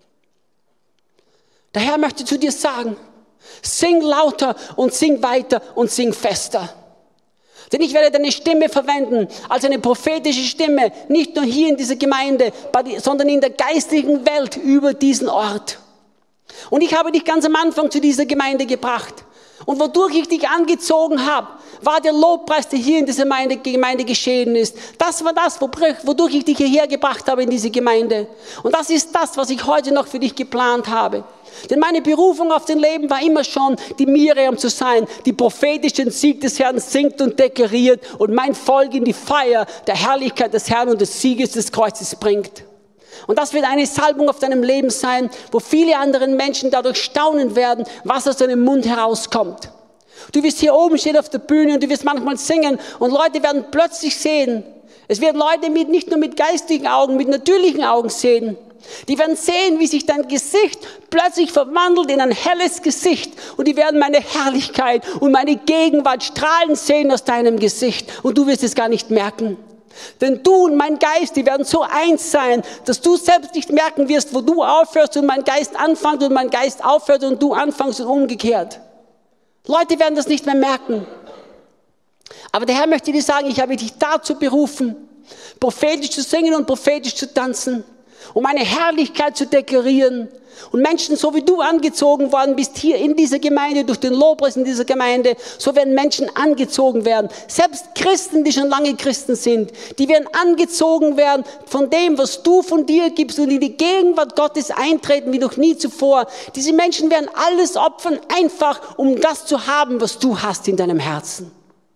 der Herr möchte zu dir sagen, sing lauter und sing weiter und sing fester. Denn ich werde deine Stimme verwenden als eine prophetische Stimme, nicht nur hier in dieser Gemeinde, sondern in der geistlichen Welt über diesen Ort. Und ich habe dich ganz am Anfang zu dieser Gemeinde gebracht. Und wodurch ich dich angezogen habe, war der Lobpreis, der hier in dieser Gemeinde, Gemeinde geschehen ist. Das war das, wodurch ich dich hierher gebracht habe in diese Gemeinde. Und das ist das, was ich heute noch für dich geplant habe. Denn meine Berufung auf den Leben war immer schon, die Miriam zu sein, die prophetisch den Sieg des Herrn singt und deklariert und mein Volk in die Feier der Herrlichkeit des Herrn und des Sieges des Kreuzes bringt. Und das wird eine Salbung auf deinem Leben sein, wo viele andere Menschen dadurch staunen werden, was aus deinem Mund herauskommt. Du wirst hier oben stehen auf der Bühne und du wirst manchmal singen und Leute werden plötzlich sehen. Es werden Leute mit, nicht nur mit geistigen Augen, mit natürlichen Augen sehen. Die werden sehen, wie sich dein Gesicht plötzlich verwandelt in ein helles Gesicht. Und die werden meine Herrlichkeit und meine Gegenwart strahlen sehen aus deinem Gesicht. Und du wirst es gar nicht merken. Denn du und mein Geist, die werden so eins sein, dass du selbst nicht merken wirst, wo du aufhörst und mein Geist anfängt und mein Geist aufhört und du anfängst und umgekehrt. Leute werden das nicht mehr merken. Aber der Herr möchte dir sagen, ich habe dich dazu berufen, prophetisch zu singen und prophetisch zu tanzen, um meine Herrlichkeit zu deklarieren. Und Menschen, so wie du angezogen worden bist hier in dieser Gemeinde, durch den Lobpreis in dieser Gemeinde, so werden Menschen angezogen werden. Selbst Christen, die schon lange Christen sind, die werden angezogen werden von dem, was du von dir gibst und in die Gegenwart Gottes eintreten wie noch nie zuvor. Diese Menschen werden alles opfern, einfach um das zu haben, was du hast in deinem Herzen.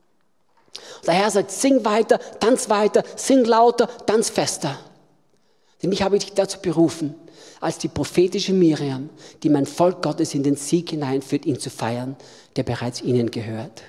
Der Herr sagt, sing weiter, tanz weiter, sing lauter, tanz fester. Denn ich habe dich dazu berufen, als die prophetische Miriam, die mein Volk Gottes in den Sieg hineinführt, ihn zu feiern, der bereits ihnen gehört.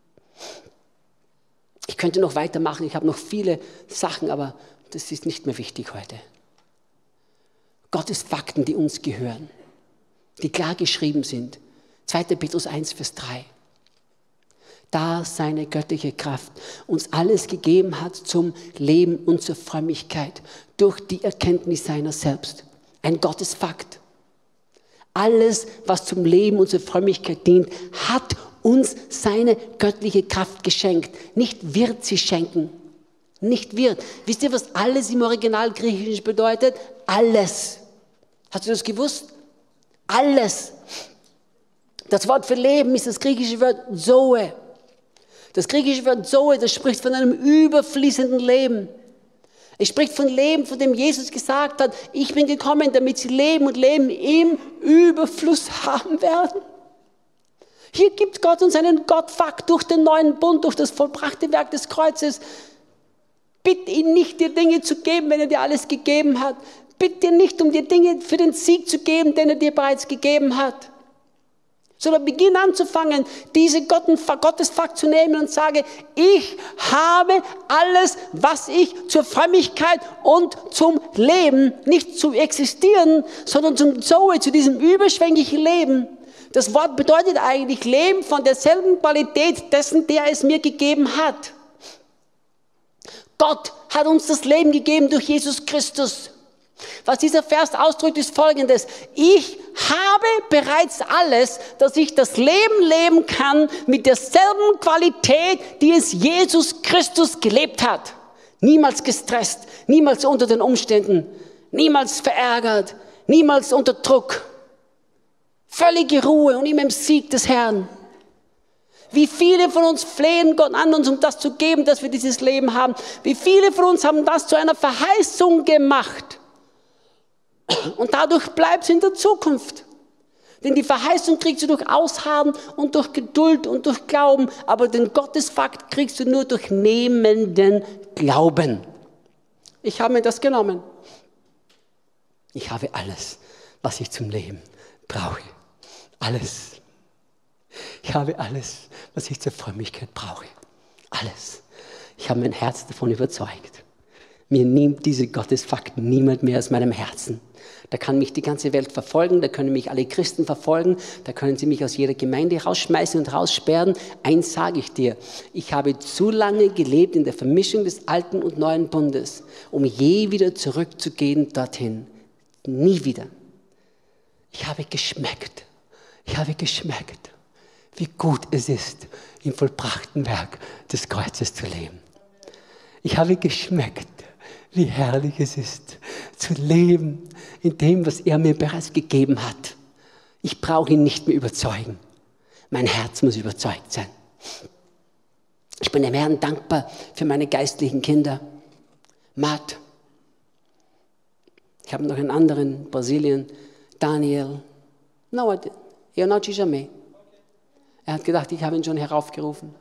Ich könnte noch weitermachen, ich habe noch viele Sachen, aber das ist nicht mehr wichtig heute. Gottes Fakten, die uns gehören, die klar geschrieben sind. zweiter Petrus eins, Vers drei. Da seine göttliche Kraft uns alles gegeben hat zum Leben und zur Frömmigkeit durch die Erkenntnis seiner selbst. Ein Gottesfakt. Alles, was zum Leben und zur Frömmigkeit dient, hat uns seine göttliche Kraft geschenkt. Nicht wird sie schenken. Nicht wird. Wisst ihr, was alles im Original Griechisch bedeutet? Alles. Hast du das gewusst? Alles. Das Wort für Leben ist das griechische Wort Zoe. Das griechische Wort Zoe, das spricht von einem überfließenden Leben. Es spricht von Leben, von dem Jesus gesagt hat, ich bin gekommen, damit sie leben und Leben im Überfluss haben werden. Hier gibt Gott uns einen Gottfakt durch den neuen Bund, durch das vollbrachte Werk des Kreuzes. Bitte ihn nicht, dir Dinge zu geben, wenn er dir alles gegeben hat. Bitte ihn nicht, um dir Dinge für den Sieg zu geben, den er dir bereits gegeben hat. Sondern beginn anzufangen, diese Gottesfakt zu nehmen und sage, ich habe alles, was ich zur Frömmigkeit und zum Leben, nicht zum Existieren, sondern zum Zoe, zu diesem überschwänglichen Leben. Das Wort bedeutet eigentlich Leben von derselben Qualität dessen, der es mir gegeben hat. Gott hat uns das Leben gegeben durch Jesus Christus. Was dieser Vers ausdrückt, ist Folgendes. Ich habe bereits alles, dass ich das Leben leben kann mit derselben Qualität, die es Jesus Christus gelebt hat. Niemals gestresst, niemals unter den Umständen, niemals verärgert, niemals unter Druck. Völlige Ruhe und immer im Sieg des Herrn. Wie viele von uns flehen Gott an, uns um das zu geben, dass wir dieses Leben haben. Wie viele von uns haben das zu einer Verheißung gemacht. Und dadurch bleibt es in der Zukunft. Denn die Verheißung kriegst du durch Ausharren und durch Geduld und durch Glauben, aber den Gottesfakt kriegst du nur durch nehmenden Glauben. Ich habe mir das genommen. Ich habe alles, was ich zum Leben brauche. Alles. Ich habe alles, was ich zur Frömmigkeit brauche. Alles. Ich habe mein Herz davon überzeugt. Mir nimmt diese Gottesfakten niemand mehr aus meinem Herzen. Da kann mich die ganze Welt verfolgen, da können mich alle Christen verfolgen, da können sie mich aus jeder Gemeinde rausschmeißen und raussperren. Eins sage ich dir, ich habe zu lange gelebt in der Vermischung des alten und neuen Bundes, um je wieder zurückzugehen dorthin. Nie wieder. Ich habe geschmeckt, ich habe geschmeckt, wie gut es ist, im vollbrachten Werk des Kreuzes zu leben. Ich habe geschmeckt, wie herrlich es ist, zu leben in dem, was er mir bereits gegeben hat. Ich brauche ihn nicht mehr überzeugen. Mein Herz muss überzeugt sein. Ich bin dem Herrn dankbar für meine geistlichen Kinder. Matt. Ich habe noch einen anderen in Brasilien, Daniel. No, eu não te chamei. Er hat gedacht, ich habe ihn schon heraufgerufen.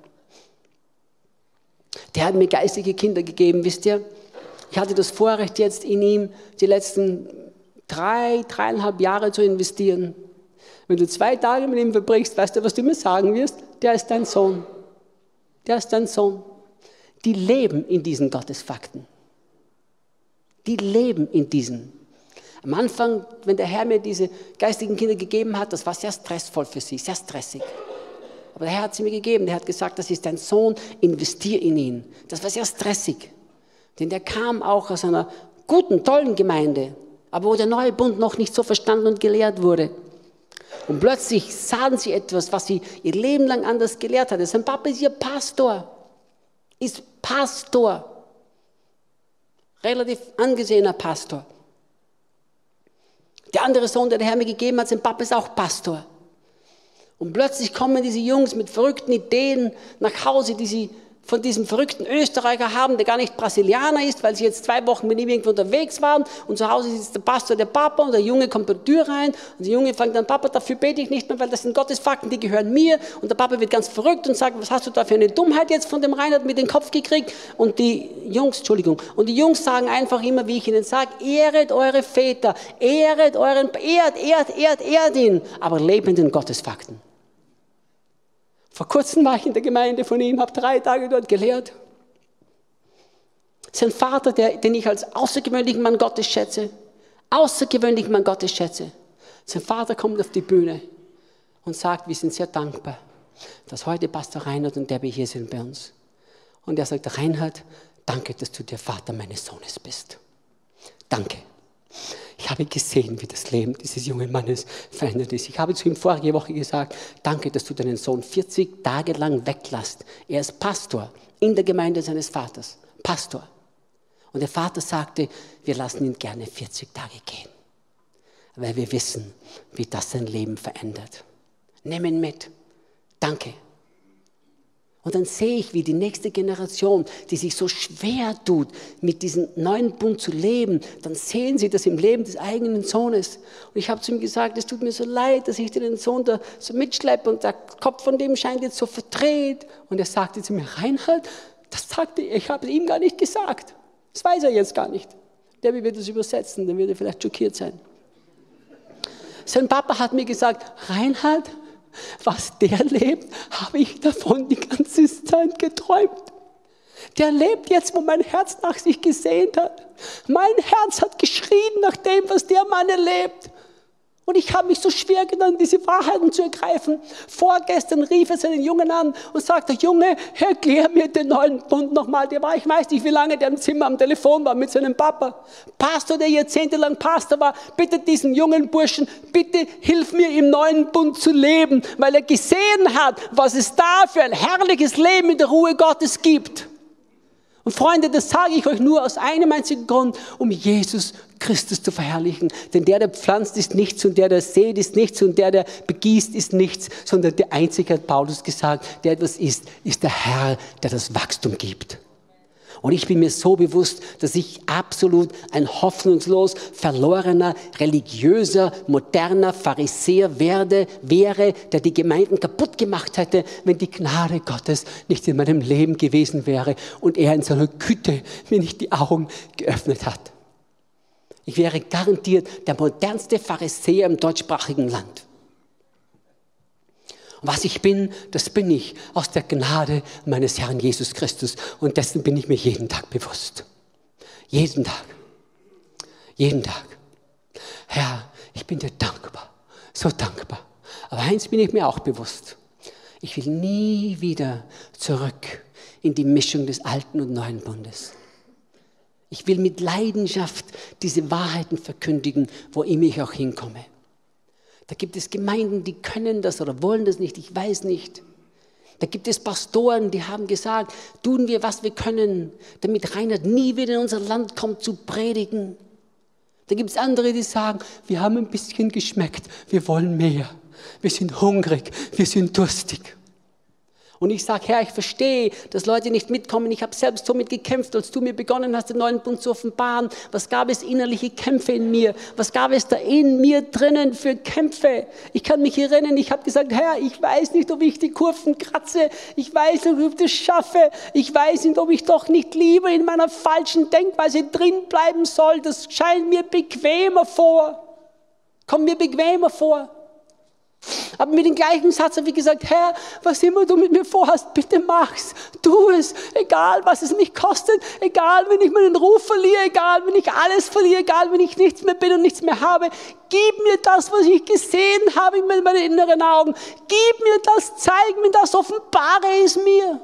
Der hat mir geistige Kinder gegeben, wisst ihr? Ich hatte das Vorrecht, jetzt in ihm die letzten drei, dreieinhalb Jahre zu investieren. Wenn du zwei Tage mit ihm verbringst, weißt du, was du mir sagen wirst? Der ist dein Sohn. Der ist dein Sohn. Die leben in diesen Gottesfakten. Die leben in diesen. Am Anfang, wenn der Herr mir diese geistigen Kinder gegeben hat, das war sehr stressvoll für sie, sehr stressig. Aber der Herr hat sie mir gegeben. Der hat gesagt, das ist dein Sohn, investier in ihn. Das war sehr stressig. Denn der kam auch aus einer guten, tollen Gemeinde, aber wo der neue Bund noch nicht so verstanden und gelehrt wurde. Und plötzlich sahen sie etwas, was sie ihr Leben lang anders gelehrt hatte. Sein Papa ist ihr Pastor, ist Pastor, relativ angesehener Pastor. Der andere Sohn, der der Herr mir gegeben hat, sein Papa ist auch Pastor. Und plötzlich kommen diese Jungs mit verrückten Ideen nach Hause, die sie von diesem verrückten Österreicher haben, der gar nicht Brasilianer ist, weil sie jetzt zwei Wochen mit ihm irgendwo unterwegs waren und zu Hause ist der Pastor der Papa und der Junge kommt bei der Tür rein und der Junge fängt an, Papa, dafür bete ich nicht mehr, weil das sind Gottesfakten, die gehören mir und der Papa wird ganz verrückt und sagt, was hast du da für eine Dummheit jetzt von dem Reinhard mit den Kopf gekriegt und die Jungs, Entschuldigung, und die Jungs sagen einfach immer, wie ich ihnen sage, ehret eure Väter, ehret euren, ehrt, ehrt, ehrt, ehrt ihn, aber lebenden Gottesfakten. Vor kurzem war ich in der Gemeinde von ihm, habe drei Tage dort gelehrt. Sein Vater, der, den ich als außergewöhnlichen Mann Gottes schätze, außergewöhnlichen Mann Gottes schätze. Sein Vater kommt auf die Bühne und sagt, wir sind sehr dankbar, dass heute Pastor Reinhard und Debbie hier sind bei uns. Und er sagt, Reinhard, danke, dass du der Vater meines Sohnes bist. Danke. Ich habe gesehen, wie das Leben dieses jungen Mannes verändert ist. Ich habe zu ihm vorige Woche gesagt, danke, dass du deinen Sohn vierzig Tage lang weglässt. Er ist Pastor in der Gemeinde seines Vaters. Pastor. Und der Vater sagte, wir lassen ihn gerne vierzig Tage gehen. Weil wir wissen, wie das sein Leben verändert. Nimm ihn mit. Danke. Und dann sehe ich, wie die nächste Generation, die sich so schwer tut, mit diesem neuen Bund zu leben, dann sehen sie das im Leben des eigenen Sohnes. Und ich habe zu ihm gesagt, es tut mir so leid, dass ich den Sohn da so mitschleppe und der Kopf von dem scheint jetzt so verdreht. Und er sagte zu mir, Reinhard, das sagte ich, ich habe es ihm gar nicht gesagt. Das weiß er jetzt gar nicht. Der wird es übersetzen, dann wird er vielleicht schockiert sein. Sein Papa hat mir gesagt, Reinhard, was der lebt, habe ich davon die ganze Zeit geträumt. Der lebt jetzt, wo mein Herz nach sich gesehnt hat. Mein Herz hat geschrien nach dem, was der Mann erlebt. Und ich habe mich so schwer getan, diese Wahrheiten zu ergreifen. Vorgestern rief er seinen Jungen an und sagte, Junge, erklär mir den neuen Bund nochmal. Der war, ich weiß nicht, wie lange der im Zimmer am Telefon war mit seinem Papa. Pastor, der jahrzehntelang Pastor war, bitte diesen jungen Burschen, bitte hilf mir im neuen Bund zu leben, weil er gesehen hat, was es da für ein herrliches Leben in der Ruhe Gottes gibt. Und Freunde, das sage ich euch nur aus einem einzigen Grund, um Jesus Christus zu verherrlichen. Denn der, der pflanzt, ist nichts und der, der sät, ist nichts und der, der begießt, ist nichts, sondern der Einzige, hat Paulus gesagt, der etwas ist, ist der Herr, der das Wachstum gibt. Und ich bin mir so bewusst, dass ich absolut ein hoffnungslos verlorener, religiöser, moderner Pharisäer werde, wäre, der die Gemeinden kaputt gemacht hätte, wenn die Gnade Gottes nicht in meinem Leben gewesen wäre und er in seiner Güte mir nicht die Augen geöffnet hat. Ich wäre garantiert der modernste Pharisäer im deutschsprachigen Land. Und was ich bin, das bin ich aus der Gnade meines Herrn Jesus Christus. Und dessen bin ich mir jeden Tag bewusst. Jeden Tag. Jeden Tag. Herr, ich bin dir dankbar. So dankbar. Aber eins bin ich mir auch bewusst. Ich will nie wieder zurück in die Mischung des Alten und Neuen Bundes. Ich will mit Leidenschaft diese Wahrheiten verkündigen, wo immer ich auch hinkomme. Da gibt es Gemeinden, die können das oder wollen das nicht, ich weiß nicht. Da gibt es Pastoren, die haben gesagt, tun wir, was wir können, damit Reinhard nie wieder in unser Land kommt zu predigen. Da gibt es andere, die sagen, wir haben ein bisschen geschmeckt, wir wollen mehr. Wir sind hungrig, wir sind durstig. Und ich sage, Herr, ich verstehe, dass Leute nicht mitkommen. Ich habe selbst so mitgekämpft, als du mir begonnen hast, den neuen Bund zu offenbaren. Was gab es innerliche Kämpfe in mir? Was gab es da in mir drinnen für Kämpfe? Ich kann mich erinnern, ich habe gesagt, Herr, ich weiß nicht, ob ich die Kurven kratze. Ich weiß nicht, ob ich das schaffe. Ich weiß nicht, ob ich doch nicht lieber in meiner falschen Denkweise drin bleiben soll. Das scheint mir bequemer vor. Kommt mir bequemer vor. Aber mit dem gleichen Satz habe ich gesagt, Herr, was immer du mit mir vorhast, bitte mach's, tu es, egal was es mich kostet, egal wenn ich meinen Ruf verliere, egal wenn ich alles verliere, egal wenn ich nichts mehr bin und nichts mehr habe, gib mir das, was ich gesehen habe mit meinen inneren Augen, gib mir das, zeig mir das, offenbare es mir.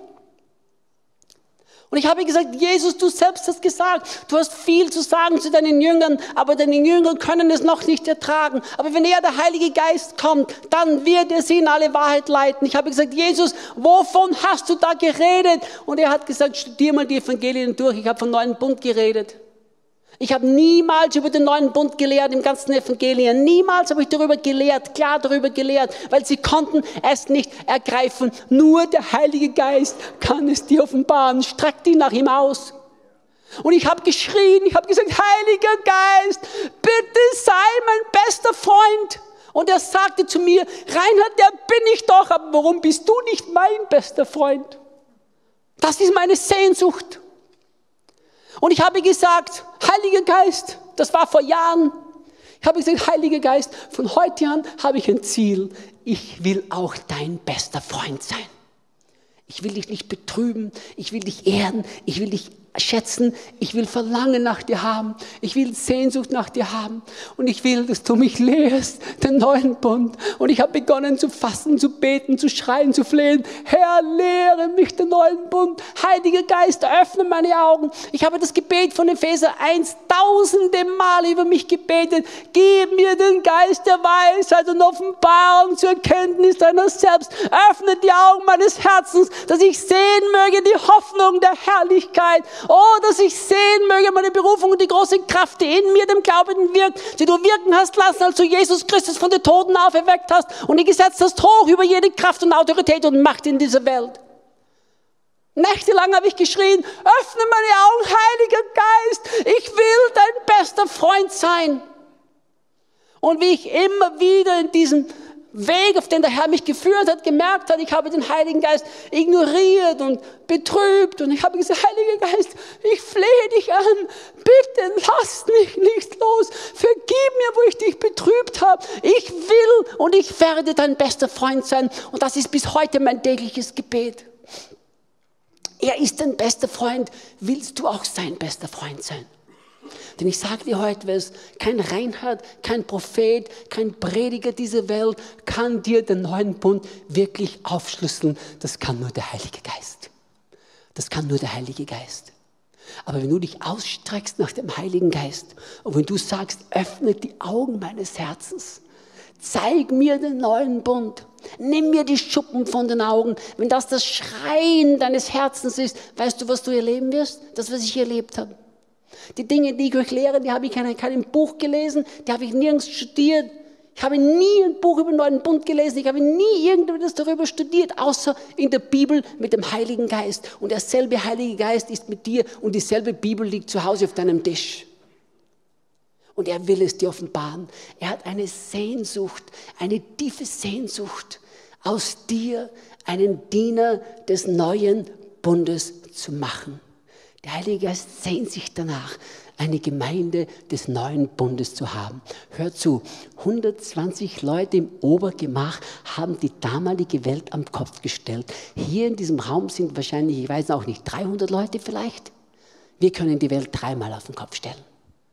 Und ich habe gesagt, Jesus, du selbst hast gesagt, du hast viel zu sagen zu deinen Jüngern, aber deine Jünger können es noch nicht ertragen. Aber wenn er, der Heilige Geist, kommt, dann wird er sie in alle Wahrheit leiten. Ich habe gesagt, Jesus, wovon hast du da geredet? Und er hat gesagt, studier mal die Evangelien durch. Ich habe vom neuen Bund geredet. Ich habe niemals über den neuen Bund gelehrt im ganzen Evangelien. Niemals habe ich darüber gelehrt, klar darüber gelehrt, weil sie konnten es nicht ergreifen. Nur der Heilige Geist kann es dir offenbaren. Streck dich nach ihm aus. Und ich habe geschrien, ich habe gesagt, Heiliger Geist, bitte sei mein bester Freund. Und er sagte zu mir, Reinhard, der bin ich doch, aber warum bist du nicht mein bester Freund? Das ist meine Sehnsucht. Und ich habe gesagt, Heiliger Geist, das war vor Jahren, ich habe gesagt, Heiliger Geist, von heute an habe ich ein Ziel. Ich will auch dein bester Freund sein. Ich will dich nicht betrüben, ich will dich ehren, ich will dich schätzen, ich will Verlangen nach dir haben, ich will Sehnsucht nach dir haben und ich will, dass du mich lehrst, den neuen Bund. Und ich habe begonnen zu fasten, zu beten, zu schreien, zu flehen. Herr, lehre mich den neuen Bund. Heiliger Geist, öffne meine Augen. Ich habe das Gebet von Epheser eins tausende Male über mich gebetet. Gib mir den Geist der Weisheit und Offenbarung zur Erkenntnis deiner selbst. Öffne die Augen meines Herzens, dass ich sehen möge die Hoffnung der Herrlichkeit. Oh, dass ich sehen möge meine Berufung und die große Kraft, die in mir dem Glaubenden wirkt, die du wirken hast lassen, als du Jesus Christus von den Toten auferweckt hast und ihn gesetzt hast hoch über jede Kraft und Autorität und Macht in dieser Welt. Nächtelang habe ich geschrien, öffne meine Augen, Heiliger Geist, ich will dein bester Freund sein. Und wie ich immer wieder in diesem Weg, auf den der Herr mich geführt hat, gemerkt hat, ich habe den Heiligen Geist ignoriert und betrübt und ich habe gesagt, Heiliger Geist, ich flehe dich an, bitte lass mich nicht los, vergib mir, wo ich dich betrübt habe, ich will und ich werde dein bester Freund sein und das ist bis heute mein tägliches Gebet. Er ist dein bester Freund, willst du auch sein bester Freund sein? Denn ich sage dir heute was, kein Reinhard, kein Prophet, kein Prediger dieser Welt kann dir den neuen Bund wirklich aufschlüsseln. Das kann nur der Heilige Geist. Das kann nur der Heilige Geist. Aber wenn du dich ausstreckst nach dem Heiligen Geist und wenn du sagst, öffne die Augen meines Herzens, zeig mir den neuen Bund, nimm mir die Schuppen von den Augen, wenn das das Schreien deines Herzens ist, weißt du, was du erleben wirst? Das, was ich erlebt habe. Die Dinge, die ich euch lehre, die habe ich in keinem Buch gelesen, die habe ich nirgends studiert. Ich habe nie ein Buch über den Neuen Bund gelesen, ich habe nie irgendetwas darüber studiert, außer in der Bibel mit dem Heiligen Geist. Und derselbe Heilige Geist ist mit dir und dieselbe Bibel liegt zu Hause auf deinem Tisch. Und er will es dir offenbaren. Er hat eine Sehnsucht, eine tiefe Sehnsucht, aus dir einen Diener des neuen Bundes zu machen. Der Heilige Geist sehnt sich danach, eine Gemeinde des neuen Bundes zu haben. Hör zu, hundertzwanzig Leute im Obergemach haben die damalige Welt am Kopf gestellt. Hier in diesem Raum sind wahrscheinlich, ich weiß auch nicht, dreihundert Leute vielleicht. Wir können die Welt dreimal auf den Kopf stellen.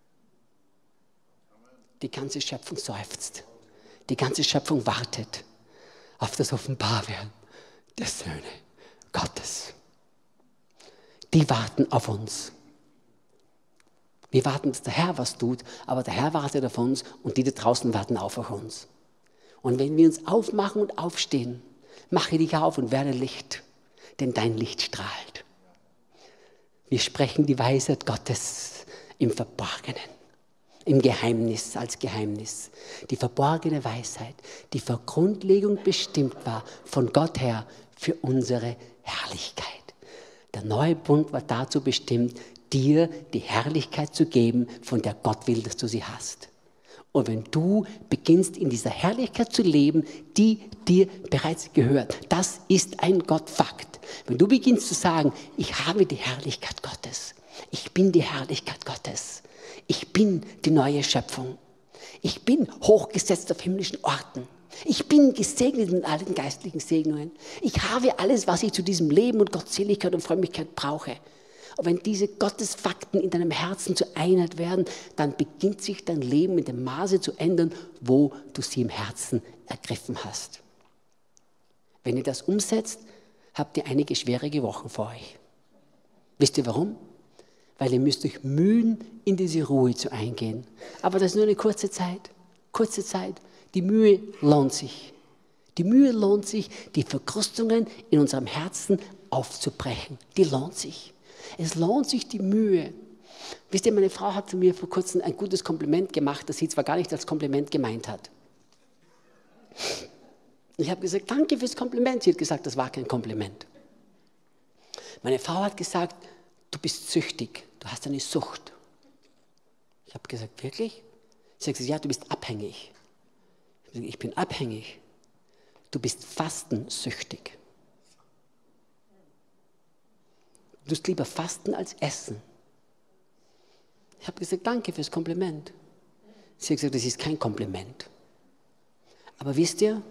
Die ganze Schöpfung seufzt. Die ganze Schöpfung wartet auf das Offenbarwerden der Söhne Gottes. Die warten auf uns. Wir warten, dass der Herr was tut, aber der Herr wartet auf uns und die da draußen warten auch auf uns. Und wenn wir uns aufmachen und aufstehen, mache dich auf und werde Licht, denn dein Licht strahlt. Wir sprechen die Weisheit Gottes im Verborgenen, im Geheimnis, als Geheimnis. Die verborgene Weisheit, die vor Grundlegung bestimmt war von Gott her für unsere Herrlichkeit. Der neue Bund war dazu bestimmt, dir die Herrlichkeit zu geben, von der Gott will, dass du sie hast. Und wenn du beginnst, in dieser Herrlichkeit zu leben, die dir bereits gehört, das ist ein Gottfakt. Wenn du beginnst zu sagen, ich habe die Herrlichkeit Gottes, ich bin die Herrlichkeit Gottes, ich bin die neue Schöpfung, ich bin hochgesetzt auf himmlischen Orten, ich bin gesegnet in allen geistlichen Segnungen, ich habe alles, was ich zu diesem Leben und Gottseligkeit und Frömmigkeit brauche. Und wenn diese Gottesfakten in deinem Herzen zur Einheit werden, dann beginnt sich dein Leben in dem Maße zu ändern, wo du sie im Herzen ergriffen hast. Wenn ihr das umsetzt, habt ihr einige schwierige Wochen vor euch. Wisst ihr warum? Weil ihr müsst euch mühen, in diese Ruhe zu eingehen. Aber das ist nur eine kurze Zeit. Kurze Zeit. Die Mühe lohnt sich. Die Mühe lohnt sich, die Verkrustungen in unserem Herzen aufzubrechen. Die lohnt sich. Es lohnt sich die Mühe. Wisst ihr, meine Frau hat zu mir vor kurzem ein gutes Kompliment gemacht, das sie zwar gar nicht als Kompliment gemeint hat. Ich habe gesagt, danke fürs Kompliment. Sie hat gesagt, das war kein Kompliment. Meine Frau hat gesagt, du bist süchtig, du hast eine Sucht. Ich habe gesagt, wirklich? Sie hat gesagt, ja, du bist abhängig. Ich habe gesagt, ich bin abhängig. Du bist fastensüchtig. Du tust lieber fasten als essen. Ich habe gesagt, danke fürs Kompliment. Sie hat gesagt, das ist kein Kompliment. Aber wisst ihr,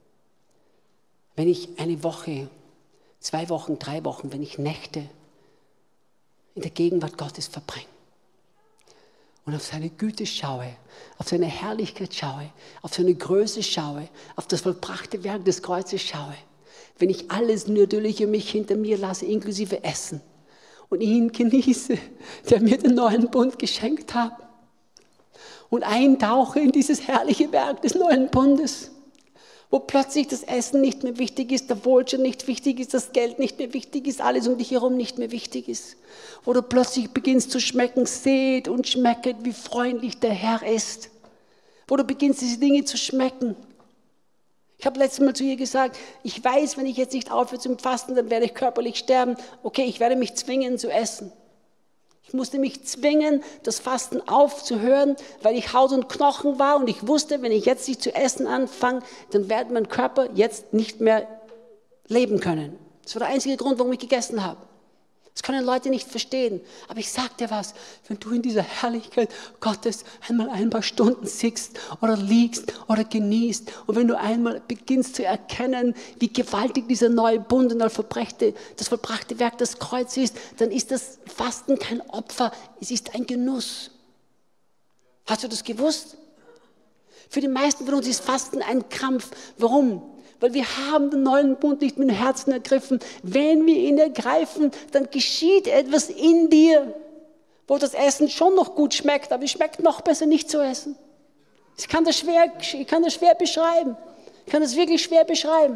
wenn ich eine Woche, zwei Wochen, drei Wochen, wenn ich Nächte in der Gegenwart Gottes verbringe und auf seine Güte schaue, auf seine Herrlichkeit schaue, auf seine Größe schaue, auf das vollbrachte Werk des Kreuzes schaue, wenn ich alles Natürliche mich hinter mir lasse, inklusive Essen, und ihn genieße, der mir den neuen Bund geschenkt hat, und eintauche in dieses herrliche Werk des neuen Bundes, wo plötzlich das Essen nicht mehr wichtig ist, der Wohlstand nicht wichtig ist, das Geld nicht mehr wichtig ist, alles um dich herum nicht mehr wichtig ist, wo du plötzlich beginnst zu schmecken, seht und schmecket, wie freundlich der Herr ist, wo du beginnst, diese Dinge zu schmecken. Ich habe letztes Mal zu ihr gesagt, ich weiß, wenn ich jetzt nicht aufhöre zum Fasten, dann werde ich körperlich sterben. Okay, ich werde mich zwingen zu essen. Ich musste mich zwingen, das Fasten aufzuhören, weil ich Haut und Knochen war und ich wusste, wenn ich jetzt nicht zu essen anfange, dann wird mein Körper jetzt nicht mehr leben können. Das war der einzige Grund, warum ich gegessen habe. Das können Leute nicht verstehen. Aber ich sage dir was, wenn du in dieser Herrlichkeit Gottes einmal ein paar Stunden sitzt oder liegst oder genießt und wenn du einmal beginnst zu erkennen, wie gewaltig dieser neue Bund und das vollbrachte, das vollbrachte Werk des Kreuzes ist, dann ist das Fasten kein Opfer, es ist ein Genuss. Hast du das gewusst? Für die meisten von uns ist Fasten ein Krampf. Warum? Weil wir haben den neuen Bund nicht mit dem Herzen ergriffen. Wenn wir ihn ergreifen, dann geschieht etwas in dir, wo das Essen schon noch gut schmeckt, aber es schmeckt noch besser nicht zu essen. Ich kann das schwer, ich kann das schwer beschreiben. Ich kann das wirklich schwer beschreiben.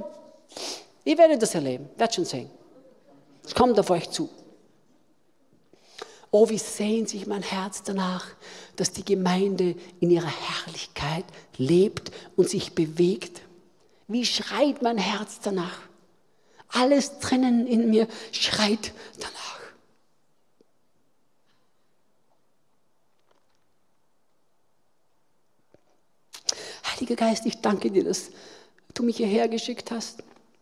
Ihr werdet das erleben, werdet schon sehen. Es kommt auf euch zu. Oh, wie sehnt sich mein Herz danach, dass die Gemeinde in ihrer Herrlichkeit lebt und sich bewegt. Wie schreit mein Herz danach? Alles drinnen in mir schreit danach. Heiliger Geist, ich danke dir, dass du mich hierher geschickt hast.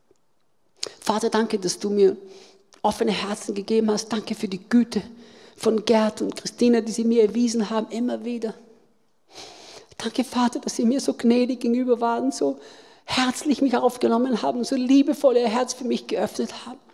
Vater, danke, dass du mir offene Herzen gegeben hast. Danke für die Güte von Gerd und Christina, die sie mir erwiesen haben, immer wieder. Danke, Vater, dass sie mir so gnädig gegenüber waren, so herzlich mich aufgenommen haben, so liebevoll ihr Herz für mich geöffnet haben.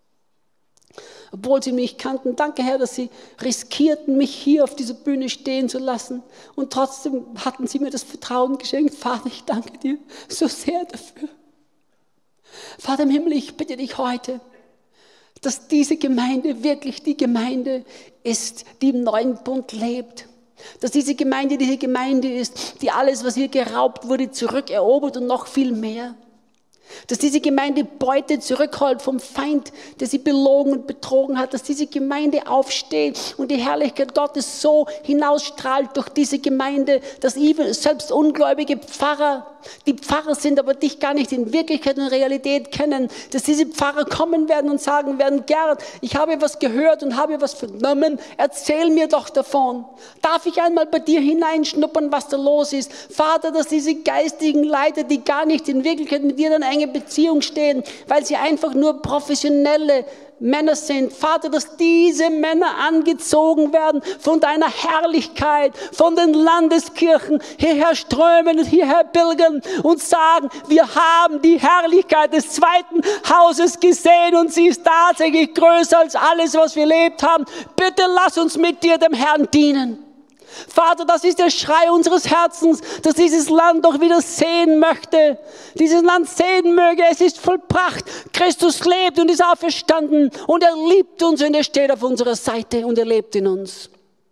Obwohl sie mich kannten. Danke, Herr, dass sie riskierten, mich hier auf dieser Bühne stehen zu lassen. Und trotzdem hatten sie mir das Vertrauen geschenkt. Vater, ich danke dir so sehr dafür. Vater im Himmel, ich bitte dich heute, dass diese Gemeinde wirklich die Gemeinde ist, die im neuen Bund lebt. Dass diese Gemeinde diese Gemeinde ist, die alles, was ihr geraubt wurde, zurückerobert und noch viel mehr. Dass diese Gemeinde Beute zurückholt vom Feind, der sie belogen und betrogen hat. Dass diese Gemeinde aufsteht und die Herrlichkeit Gottes so hinausstrahlt durch diese Gemeinde, dass selbst ungläubige Pfarrer, die Pfarrer sind, aber dich gar nicht in Wirklichkeit und Realität kennen, dass diese Pfarrer kommen werden und sagen werden, Gerd, ich habe was gehört und habe was vernommen, erzähl mir doch davon. Darf ich einmal bei dir hineinschnuppern, was da los ist? Vater, dass diese geistigen Leiter, die gar nicht in Wirklichkeit mit dir in einer engen Beziehung stehen, weil sie einfach nur professionelle Männer sind. Vater, dass diese Männer angezogen werden von deiner Herrlichkeit, von den Landeskirchen, hierher strömen und hierher pilgern und sagen, wir haben die Herrlichkeit des zweiten Hauses gesehen und sie ist tatsächlich größer als alles, was wir erlebt haben. Bitte lass uns mit dir, dem Herrn, dienen. Vater, das ist der Schrei unseres Herzens, dass dieses Land doch wieder sehen möchte. Dieses Land sehen möge, es ist vollbracht. Christus lebt und ist auferstanden und er liebt uns und er steht auf unserer Seite und er lebt in uns.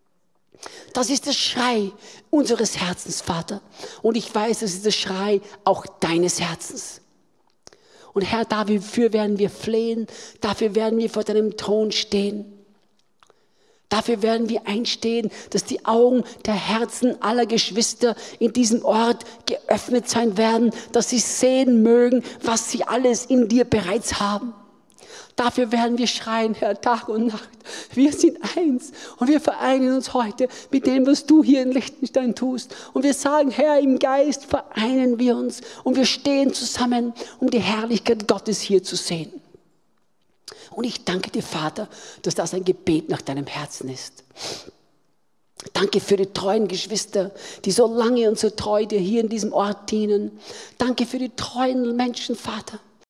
Das ist der Schrei unseres Herzens, Vater. Und ich weiß, das ist der Schrei auch deines Herzens. Und Herr, dafür werden wir flehen, dafür werden wir vor deinem Thron stehen. Dafür werden wir einstehen, dass die Augen der Herzen aller Geschwister in diesem Ort geöffnet sein werden, dass sie sehen mögen, was sie alles in dir bereits haben. Dafür werden wir schreien, Herr, Tag und Nacht. Wir sind eins und wir vereinen uns heute mit dem, was du hier in Liechtenstein tust. Und wir sagen, Herr, im Geist vereinen wir uns und wir stehen zusammen, um die Herrlichkeit Gottes hier zu sehen. Und ich danke dir, Vater, dass das ein Gebet nach deinem Herzen ist. Danke für die treuen Geschwister, die so lange und so treu dir hier in diesem Ort dienen. Danke für die treuen Menschen, Vater.